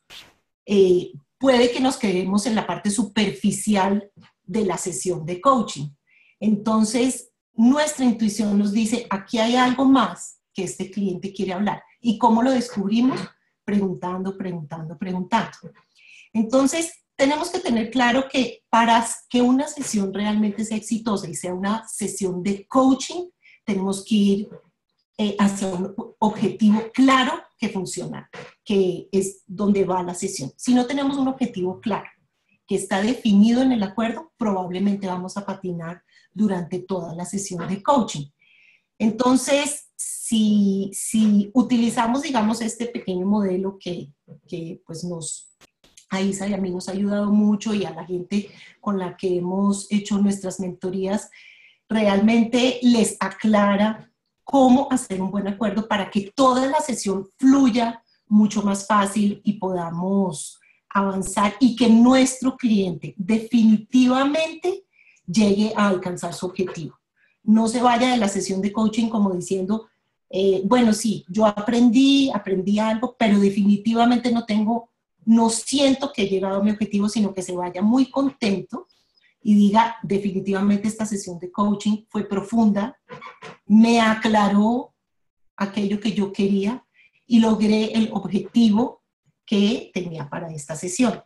puede que nos quedemos en la parte superficial de la sesión de coaching. Entonces, nuestra intuición nos dice, aquí hay algo más que este cliente quiere hablar. ¿Y cómo lo descubrimos? Preguntando, preguntando, preguntando. Entonces, tenemos que tener claro que para que una sesión realmente sea exitosa y sea una sesión de coaching, tenemos que ir hacia un objetivo claro que funciona, que es donde va la sesión. Si no tenemos un objetivo claro, que está definido en el acuerdo, probablemente vamos a patinar durante toda la sesión de coaching. Entonces, si utilizamos, digamos, este pequeño modelo que pues a Isa y a mí nos ha ayudado mucho, y a la gente con la que hemos hecho nuestras mentorías, realmente les aclara cómo hacer un buen acuerdo para que toda la sesión fluya mucho más fácil y podamos avanzar y que nuestro cliente definitivamente llegue a alcanzar su objetivo. No se vaya de la sesión de coaching como diciendo, bueno, sí, yo aprendí algo, pero definitivamente no siento que he llegado a mi objetivo, sino que se vaya muy contento y diga, definitivamente esta sesión de coaching fue profunda, me aclaró aquello que yo quería y logré el objetivo que tenía para esta sesión.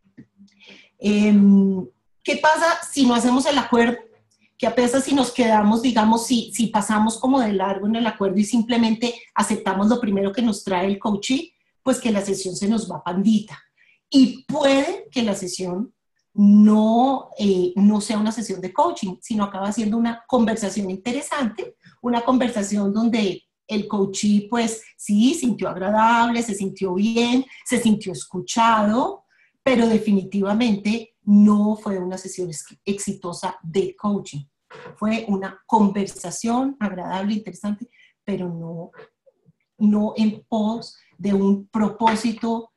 ¿Qué pasa si no hacemos el acuerdo? Que a pesar si nos quedamos, digamos, si pasamos como de largo en el acuerdo y simplemente aceptamos lo primero que nos trae el coaching, pues que la sesión se nos va pandita. Y puede que la sesión no sea una sesión de coaching, sino acaba siendo una conversación interesante, una conversación donde el coachee pues sí sintió agradable, se sintió bien, se sintió escuchado, pero definitivamente no fue una sesión exitosa de coaching. Fue una conversación agradable, interesante, pero no en pos de un propósito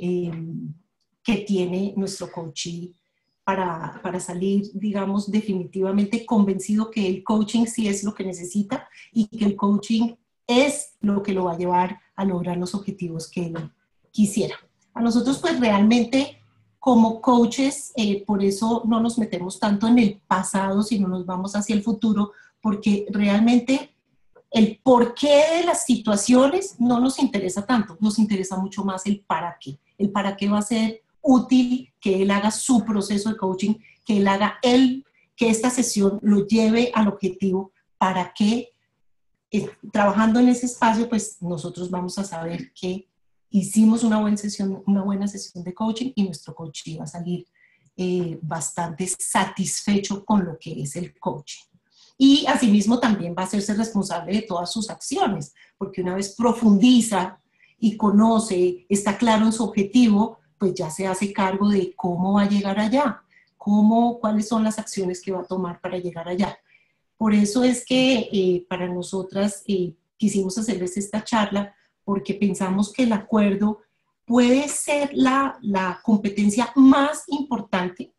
que tiene nuestro coachee para salir, digamos, definitivamente convencido que el coaching sí es lo que necesita y que el coaching es lo que lo va a llevar a lograr los objetivos que él quisiera. A nosotros pues realmente como coaches, por eso no nos metemos tanto en el pasado, sino nos vamos hacia el futuro, porque realmente el porqué de las situaciones no nos interesa tanto, nos interesa mucho más el para qué. El para qué va a ser útil que él haga su proceso de coaching, que él haga que esta sesión lo lleve al objetivo, para que trabajando en ese espacio, pues nosotros vamos a saber que hicimos una buena sesión de coaching y nuestro coach va a salir bastante satisfecho con lo que es el coaching. Y asimismo también va a hacerse responsable de todas sus acciones, porque una vez profundiza y conoce, está claro en su objetivo, pues ya se hace cargo de cómo va a llegar allá, cuáles son las acciones que va a tomar para llegar allá. Por eso es que para nosotras quisimos hacerles esta charla, porque pensamos que el acuerdo puede ser la competencia más importante,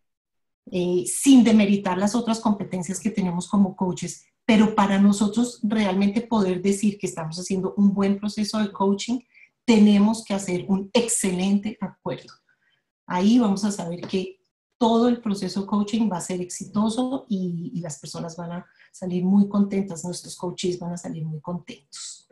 sin demeritar las otras competencias que tenemos como coaches, pero para nosotros realmente poder decir que estamos haciendo un buen proceso de coaching, tenemos que hacer un excelente acuerdo. Ahí vamos a saber que todo el proceso de coaching va a ser exitoso y las personas van a salir muy contentas, nuestros coaches van a salir muy contentos.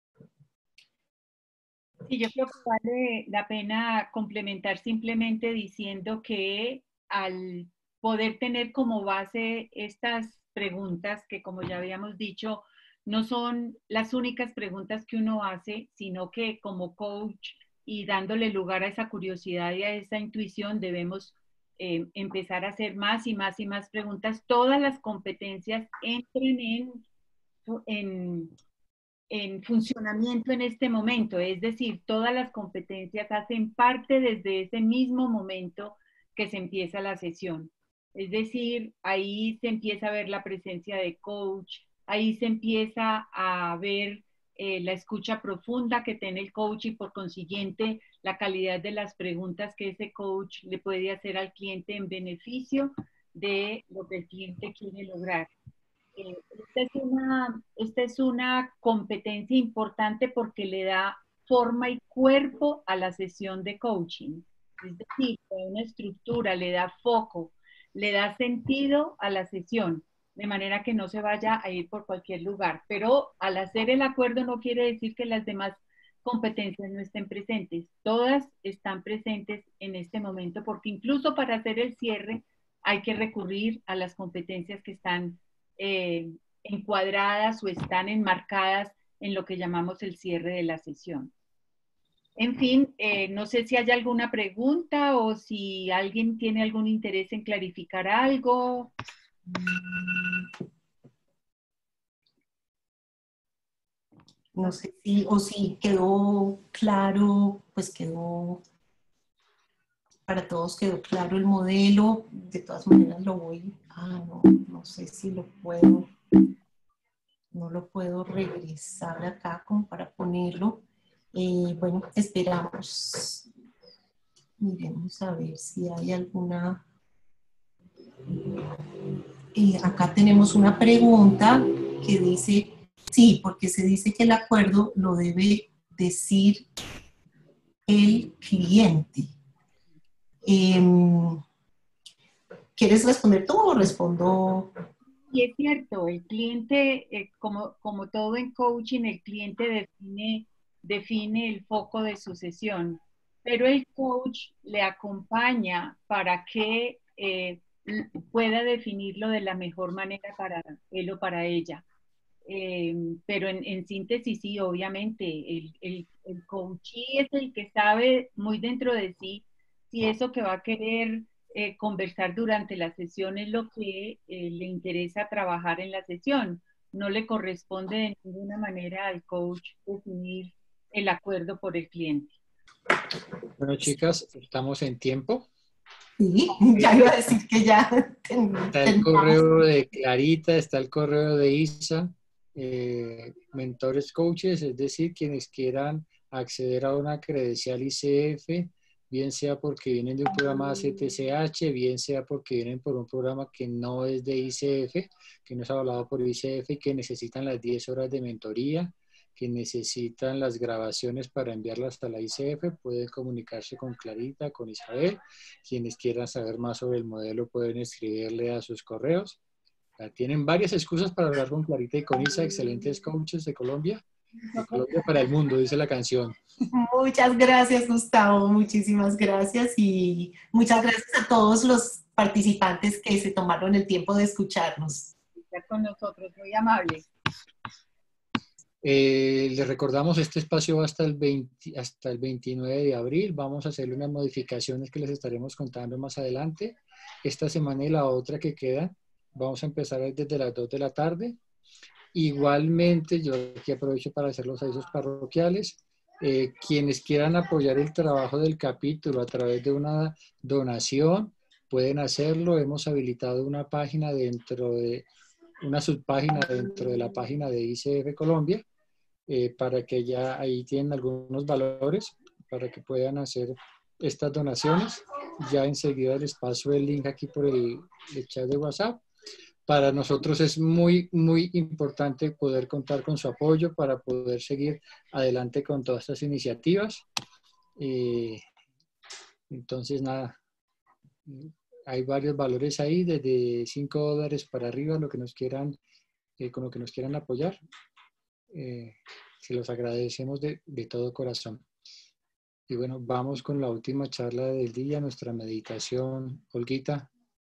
Sí, yo creo que vale la pena complementar simplemente diciendo que al poder tener como base estas preguntas, que como ya habíamos dicho, no son las únicas preguntas que uno hace, sino que como coach y dándole lugar a esa curiosidad y a esa intuición debemos empezar a hacer más y más y más preguntas. Todas las competencias entren en funcionamiento en este momento, es decir, todas las competencias hacen parte desde ese mismo momento que se empieza la sesión. Es decir, ahí se empieza a ver la presencia de coach, ahí se empieza a ver la escucha profunda que tiene el coach y por consiguiente la calidad de las preguntas que ese coach le puede hacer al cliente en beneficio de lo que el cliente quiere lograr. Esta es una competencia importante porque le da forma y cuerpo a la sesión de coaching. Es decir, le da una estructura, le da foco, le da sentido a la sesión, de manera que no se vaya a ir por cualquier lugar. Pero al hacer el acuerdo no quiere decir que las demás competencias no estén presentes. Todas están presentes en este momento porque incluso para hacer el cierre hay que recurrir a las competencias que están encuadradas o están enmarcadas en lo que llamamos el cierre de la sesión. En fin, no sé si hay alguna pregunta o si alguien tiene algún interés en clarificar algo. No sé si, o si quedó claro, pues quedó, para todos quedó claro el modelo. De todas maneras lo voy, no sé si lo puedo, no lo puedo regresar acá como para ponerlo. Bueno, esperamos. Miremos a ver si hay alguna. Acá tenemos una pregunta que dice, sí, porque se dice que el acuerdo lo debe decir el cliente. ¿Quieres responder tú o respondo? Y es cierto, el cliente, como todo en coaching, el cliente define el foco de su sesión, pero el coach le acompaña para que pueda definirlo de la mejor manera para él o para ella. Pero en síntesis, sí, obviamente, el coachee es el que sabe muy dentro de sí si eso que va a querer conversar durante la sesión es lo que le interesa trabajar en la sesión. No le corresponde de ninguna manera al coach definir el acuerdo por el cliente. Bueno, chicas, estamos en tiempo. Sí, ya iba a decir que ya Está el correo de Clarita, está el correo de Isa, mentores coaches, es decir, quienes quieran acceder a una credencial ICF, bien sea porque vienen de un programa CTCH, bien sea porque vienen por un programa que no es de ICF, que no es avalado por ICF y que necesitan las 10 horas de mentoría, que necesitan las grabaciones para enviarlas a la ICF, pueden comunicarse con Clarita, con Isabel. Quienes quieran saber más sobre el modelo pueden escribirle a sus correos. Tienen varias excusas para hablar con Clarita y con Isa, excelentes coaches de Colombia para el mundo, dice la canción. Muchas gracias, Gustavo, muchísimas gracias y muchas gracias a todos los participantes que se tomaron el tiempo de escucharnos. Estar con nosotros, muy amable. Les recordamos, este espacio va hasta el 29 de abril. Vamos a hacerle unas modificaciones que les estaremos contando más adelante. Esta semana y la otra que queda, vamos a empezar desde las 2 de la tarde. Igualmente, yo aquí aprovecho para hacer los avisos parroquiales. Quienes quieran apoyar el trabajo del capítulo a través de una donación, pueden hacerlo. Hemos habilitado una página una subpágina dentro de la página de ICF Colombia, para que ya ahí tienen algunos valores para que puedan hacer estas donaciones. Ya enseguida les paso el link aquí por el chat de WhatsApp. Para nosotros es muy, muy importante poder contar con su apoyo para poder seguir adelante con todas estas iniciativas. Entonces, nada, hay varios valores ahí, desde $5 para arriba, lo que nos quieran, con lo que nos quieran apoyar. Se los agradecemos de todo corazón. Y bueno, vamos con la última charla del día, nuestra meditación. Olguita.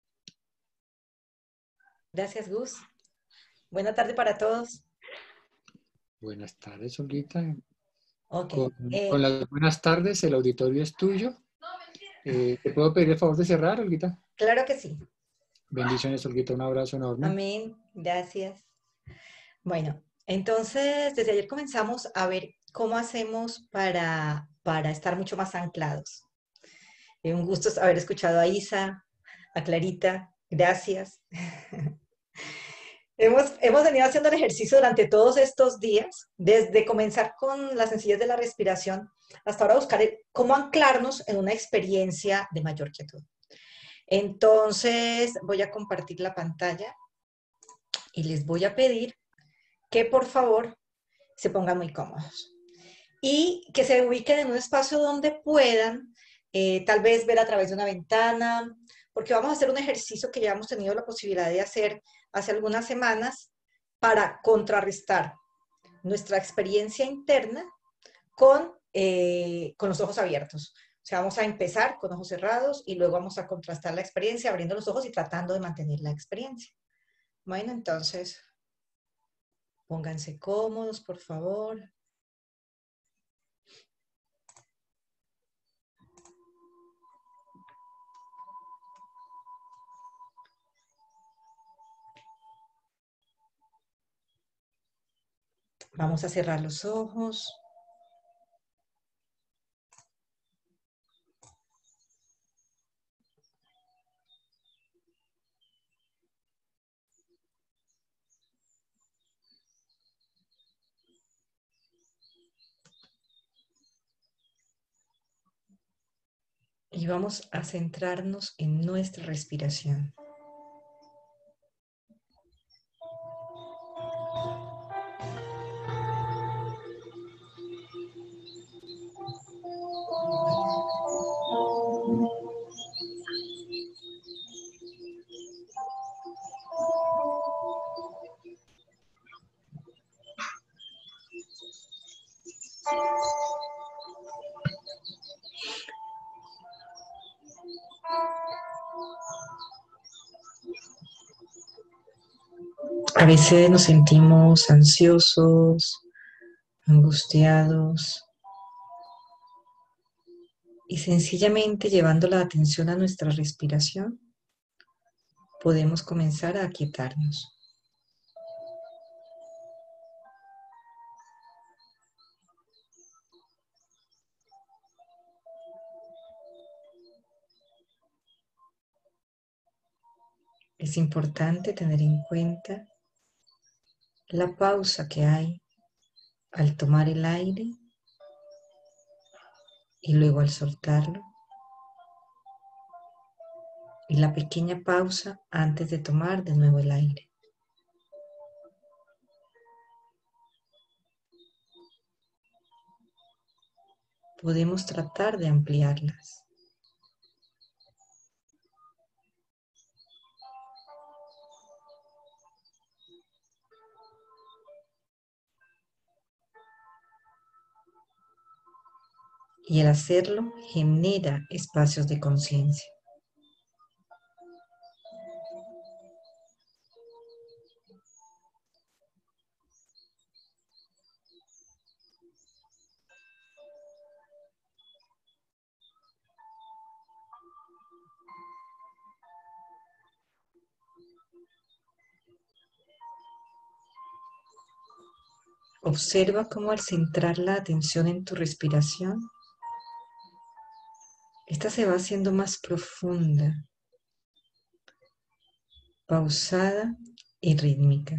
Gracias, Gus. Buena tarde para todos. Buenas tardes, Olguita. Okay. Con las buenas tardes, el auditorio es tuyo. ¿Te puedo pedir el favor de cerrar, Olguita? Claro que sí. Bendiciones, Olguita. Un abrazo enorme. Amén. Gracias. Bueno, entonces, desde ayer comenzamos a ver cómo hacemos para estar mucho más anclados. Un gusto haber escuchado a Isa, a Clarita. Gracias. Hemos venido haciendo el ejercicio durante todos estos días, desde comenzar con la sencillez de la respiración hasta ahora buscar cómo anclarnos en una experiencia de mayor quietud. Entonces voy a compartir la pantalla y les voy a pedir que por favor se pongan muy cómodos y que se ubiquen en un espacio donde puedan tal vez ver a través de una ventana, porque vamos a hacer un ejercicio que ya hemos tenido la posibilidad de hacer hace algunas semanas para contrarrestar nuestra experiencia interna con los ojos abiertos. O sea, vamos a empezar con ojos cerrados y luego vamos a contrastar la experiencia abriendo los ojos y tratando de mantener la experiencia. Bueno, entonces, pónganse cómodos, por favor. Vamos a cerrar los ojos. Y vamos a centrarnos en nuestra respiración. A veces nos sentimos ansiosos, angustiados, y sencillamente llevando la atención a nuestra respiración, podemos comenzar a aquietarnos. Es importante tener en cuenta la pausa que hay al tomar el aire y luego al soltarlo, y la pequeña pausa antes de tomar de nuevo el aire. Podemos tratar de ampliarlas. Y el hacerlo genera espacios de conciencia. Observa cómo al centrar la atención en tu respiración, esta se va haciendo más profunda, pausada y rítmica.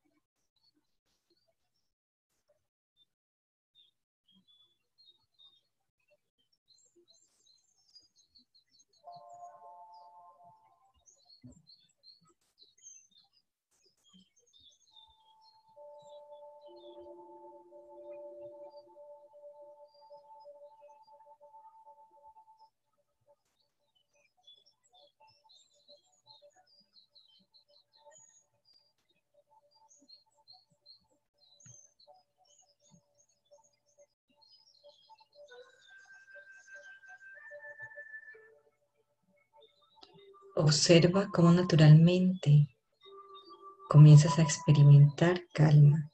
Observa cómo naturalmente comienzas a experimentar calma.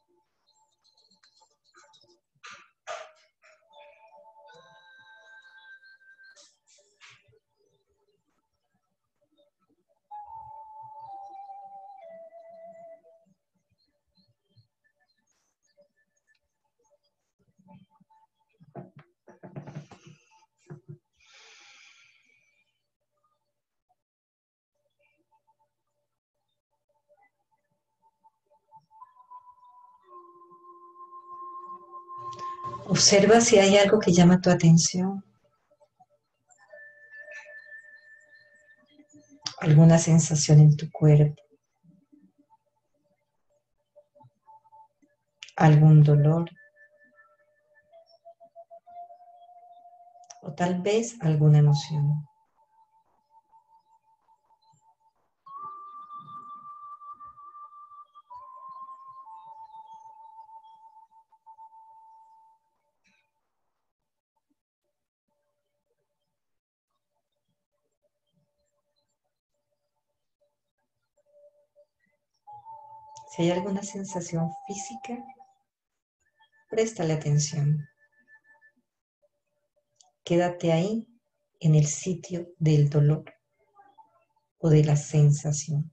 Observa si hay algo que llama tu atención, alguna sensación en tu cuerpo, algún dolor o tal vez alguna emoción. Si hay alguna sensación física, préstale atención. Quédate ahí en el sitio del dolor o de la sensación.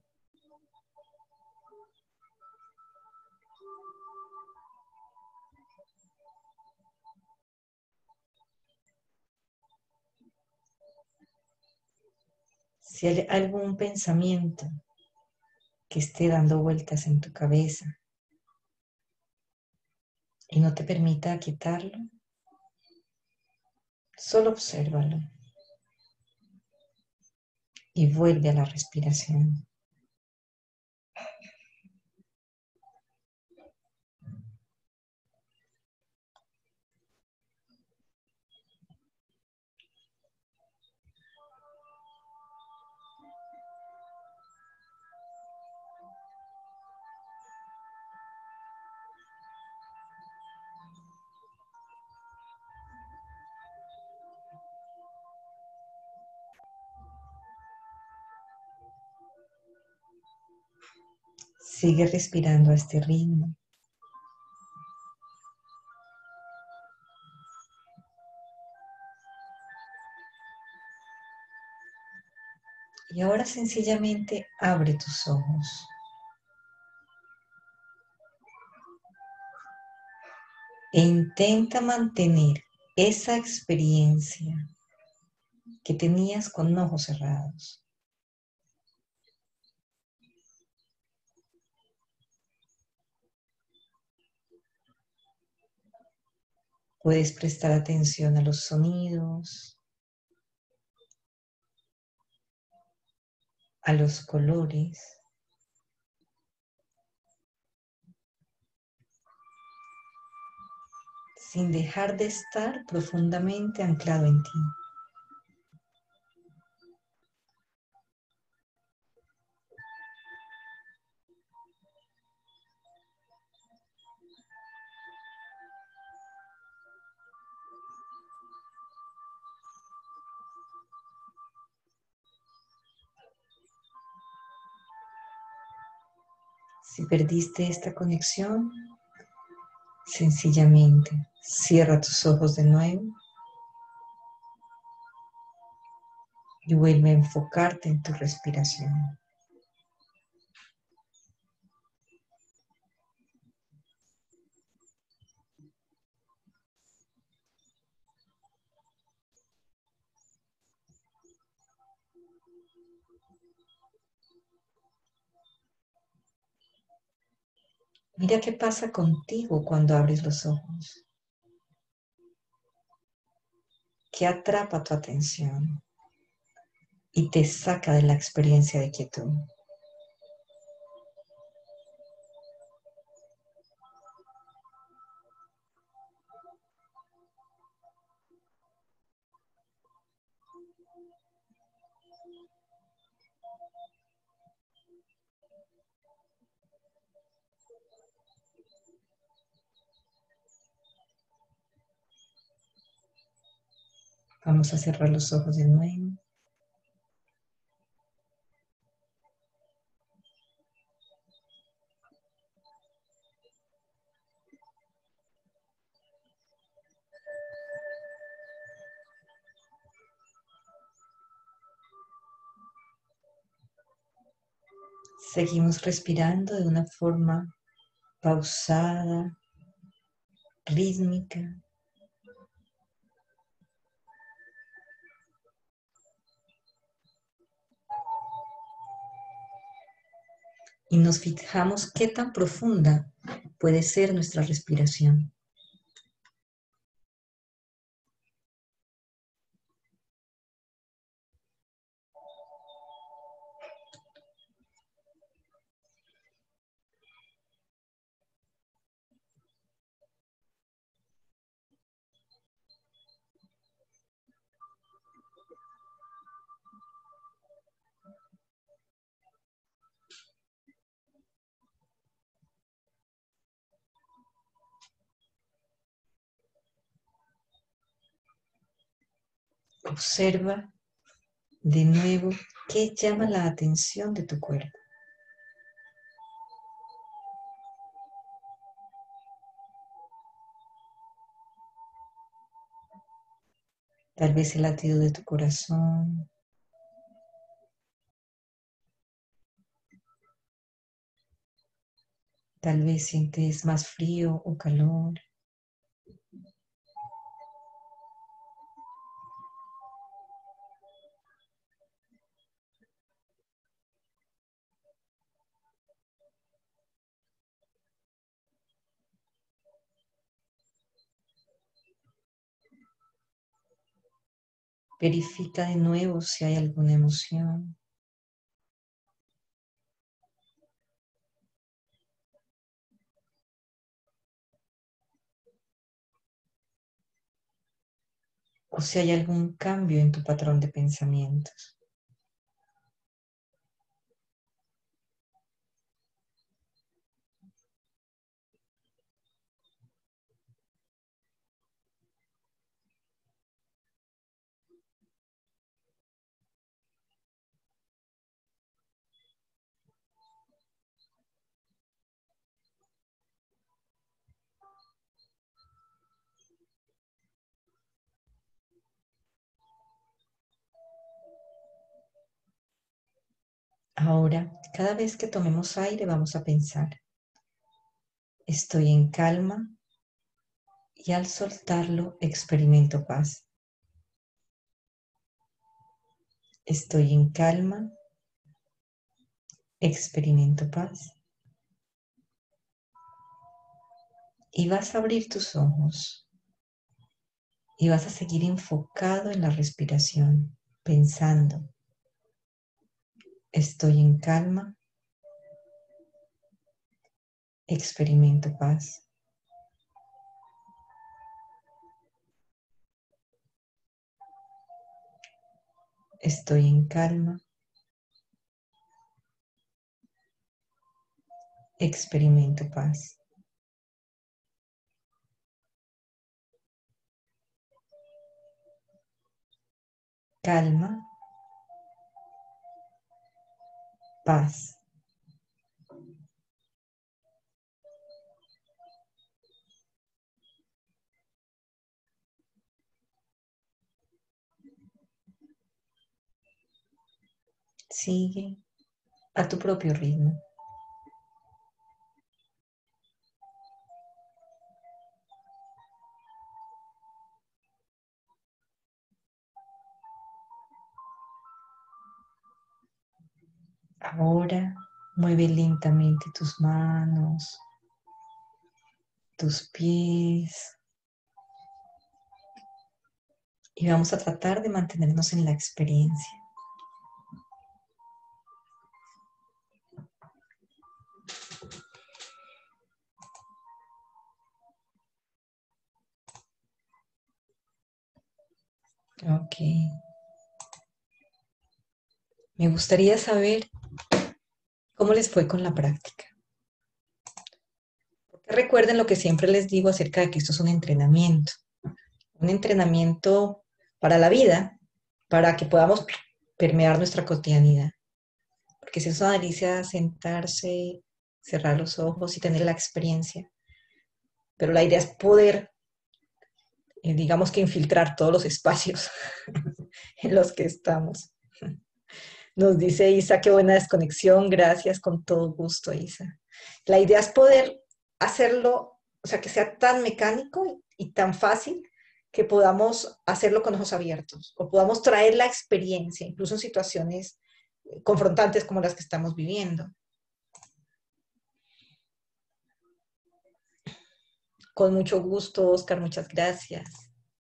Si hay algún pensamiento que esté dando vueltas en tu cabeza y no te permita quitarlo, solo obsérvalo y vuelve a la respiración. Sigue respirando a este ritmo. Y ahora sencillamente abre tus ojos. E intenta mantener esa experiencia que tenías con ojos cerrados. Puedes prestar atención a los sonidos, a los colores, sin dejar de estar profundamente anclado en ti. Si perdiste esta conexión, sencillamente cierra tus ojos de nuevo y vuelve a enfocarte en tu respiración. Mira qué pasa contigo cuando abres los ojos. ¿Qué atrapa tu atención y te saca de la experiencia de quietud? Vamos a cerrar los ojos de nuevo. Seguimos respirando de una forma pausada, rítmica. Y nos fijamos qué tan profunda puede ser nuestra respiración. Observa de nuevo qué llama la atención de tu cuerpo. Tal vez el latido de tu corazón. Tal vez sientes más frío o calor. Verifica de nuevo si hay alguna emoción. O si hay algún cambio en tu patrón de pensamientos. Ahora, cada vez que tomemos aire, vamos a pensar, estoy en calma y al soltarlo experimento paz. Estoy en calma, experimento paz. Y vas a abrir tus ojos y vas a seguir enfocado en la respiración, pensando, estoy en calma, experimento paz. Estoy en calma, experimento paz. Calma, paz. Sigue a tu propio ritmo. Ahora mueve lentamente tus manos, tus pies. Y vamos a tratar de mantenernos en la experiencia. Ok. Me gustaría saber cómo les fue con la práctica. Porque recuerden lo que siempre les digo acerca de que esto es un entrenamiento. Un entrenamiento para la vida, para que podamos permear nuestra cotidianidad. Porque si es una delicia sentarse, cerrar los ojos y tener la experiencia. Pero la idea es poder, digamos que infiltrar todos los espacios en los que estamos. Nos dice Isa, qué buena desconexión, gracias, con todo gusto, Isa. La idea es poder hacerlo, o sea, que sea tan mecánico y tan fácil que podamos hacerlo con ojos abiertos o podamos traer la experiencia, incluso en situaciones confrontantes como las que estamos viviendo. Con mucho gusto, Oscar, muchas gracias.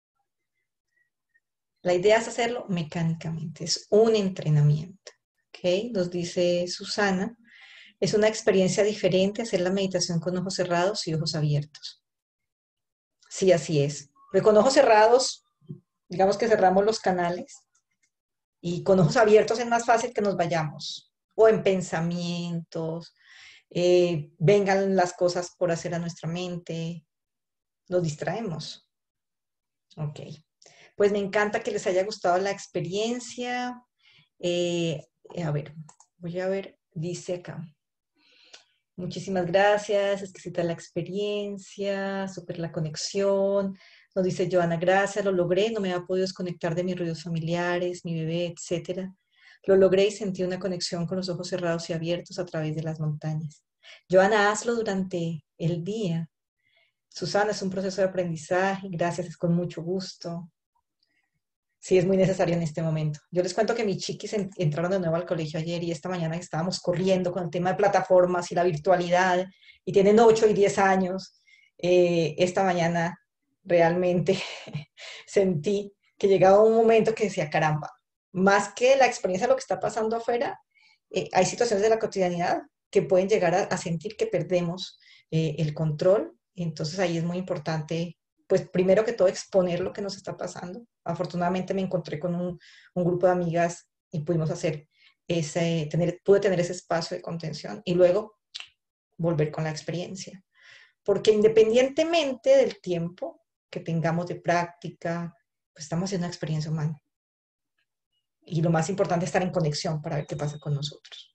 La idea es hacerlo mecánicamente, es un entrenamiento. ¿Okay? Nos dice Susana, es una experiencia diferente hacer la meditación con ojos cerrados y ojos abiertos. Sí, así es. Porque con ojos cerrados, digamos que cerramos los canales y con ojos abiertos es más fácil que nos vayamos o en pensamientos, vengan las cosas por hacer a nuestra mente, nos distraemos. Ok. Pues me encanta que les haya gustado la experiencia. A ver, voy a ver, dice acá. Muchísimas gracias, exquisita la experiencia, súper la conexión. Nos dice Joana, gracias, lo logré, no me había podido desconectar de mis ruidos familiares, mi bebé, etc. Lo logré y sentí una conexión con los ojos cerrados y abiertos a través de las montañas. Joana, hazlo durante el día. Susana, es un proceso de aprendizaje, gracias, es con mucho gusto. Sí, es muy necesario en este momento. Yo les cuento que mis chiquis entraron de nuevo al colegio ayer y esta mañana estábamos corriendo con el tema de plataformas y la virtualidad y tienen 8 y 10 años. Esta mañana realmente sentí que llegaba un momento que decía, caramba, más que la experiencia de lo que está pasando afuera, hay situaciones de la cotidianidad que pueden llegar a sentir que perdemos el control. Y entonces ahí es muy importante, pues primero que todo, exponer lo que nos está pasando. Afortunadamente me encontré con un grupo de amigas y pudimos hacer pude tener ese espacio de contención y luego volver con la experiencia. Porque independientemente del tiempo que tengamos de práctica, pues estamos haciendo una experiencia humana. Y lo más importante es estar en conexión para ver qué pasa con nosotros.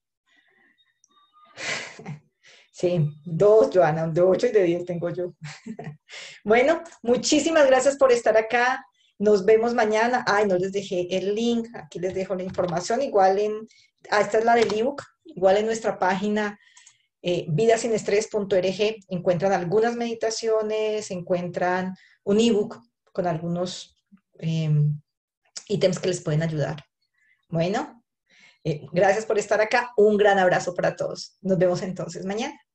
Sí, 2, Joana, de 8 y de 10 tengo yo. Bueno, muchísimas gracias por estar acá. Nos vemos mañana. Ay, no les dejé el link. Aquí les dejo la información. Igual esta es la del ebook. Igual en nuestra página vidasinestrés.org encuentran algunas meditaciones, encuentran un ebook con algunos ítems que les pueden ayudar. Bueno, gracias por estar acá. Un gran abrazo para todos. Nos vemos entonces mañana.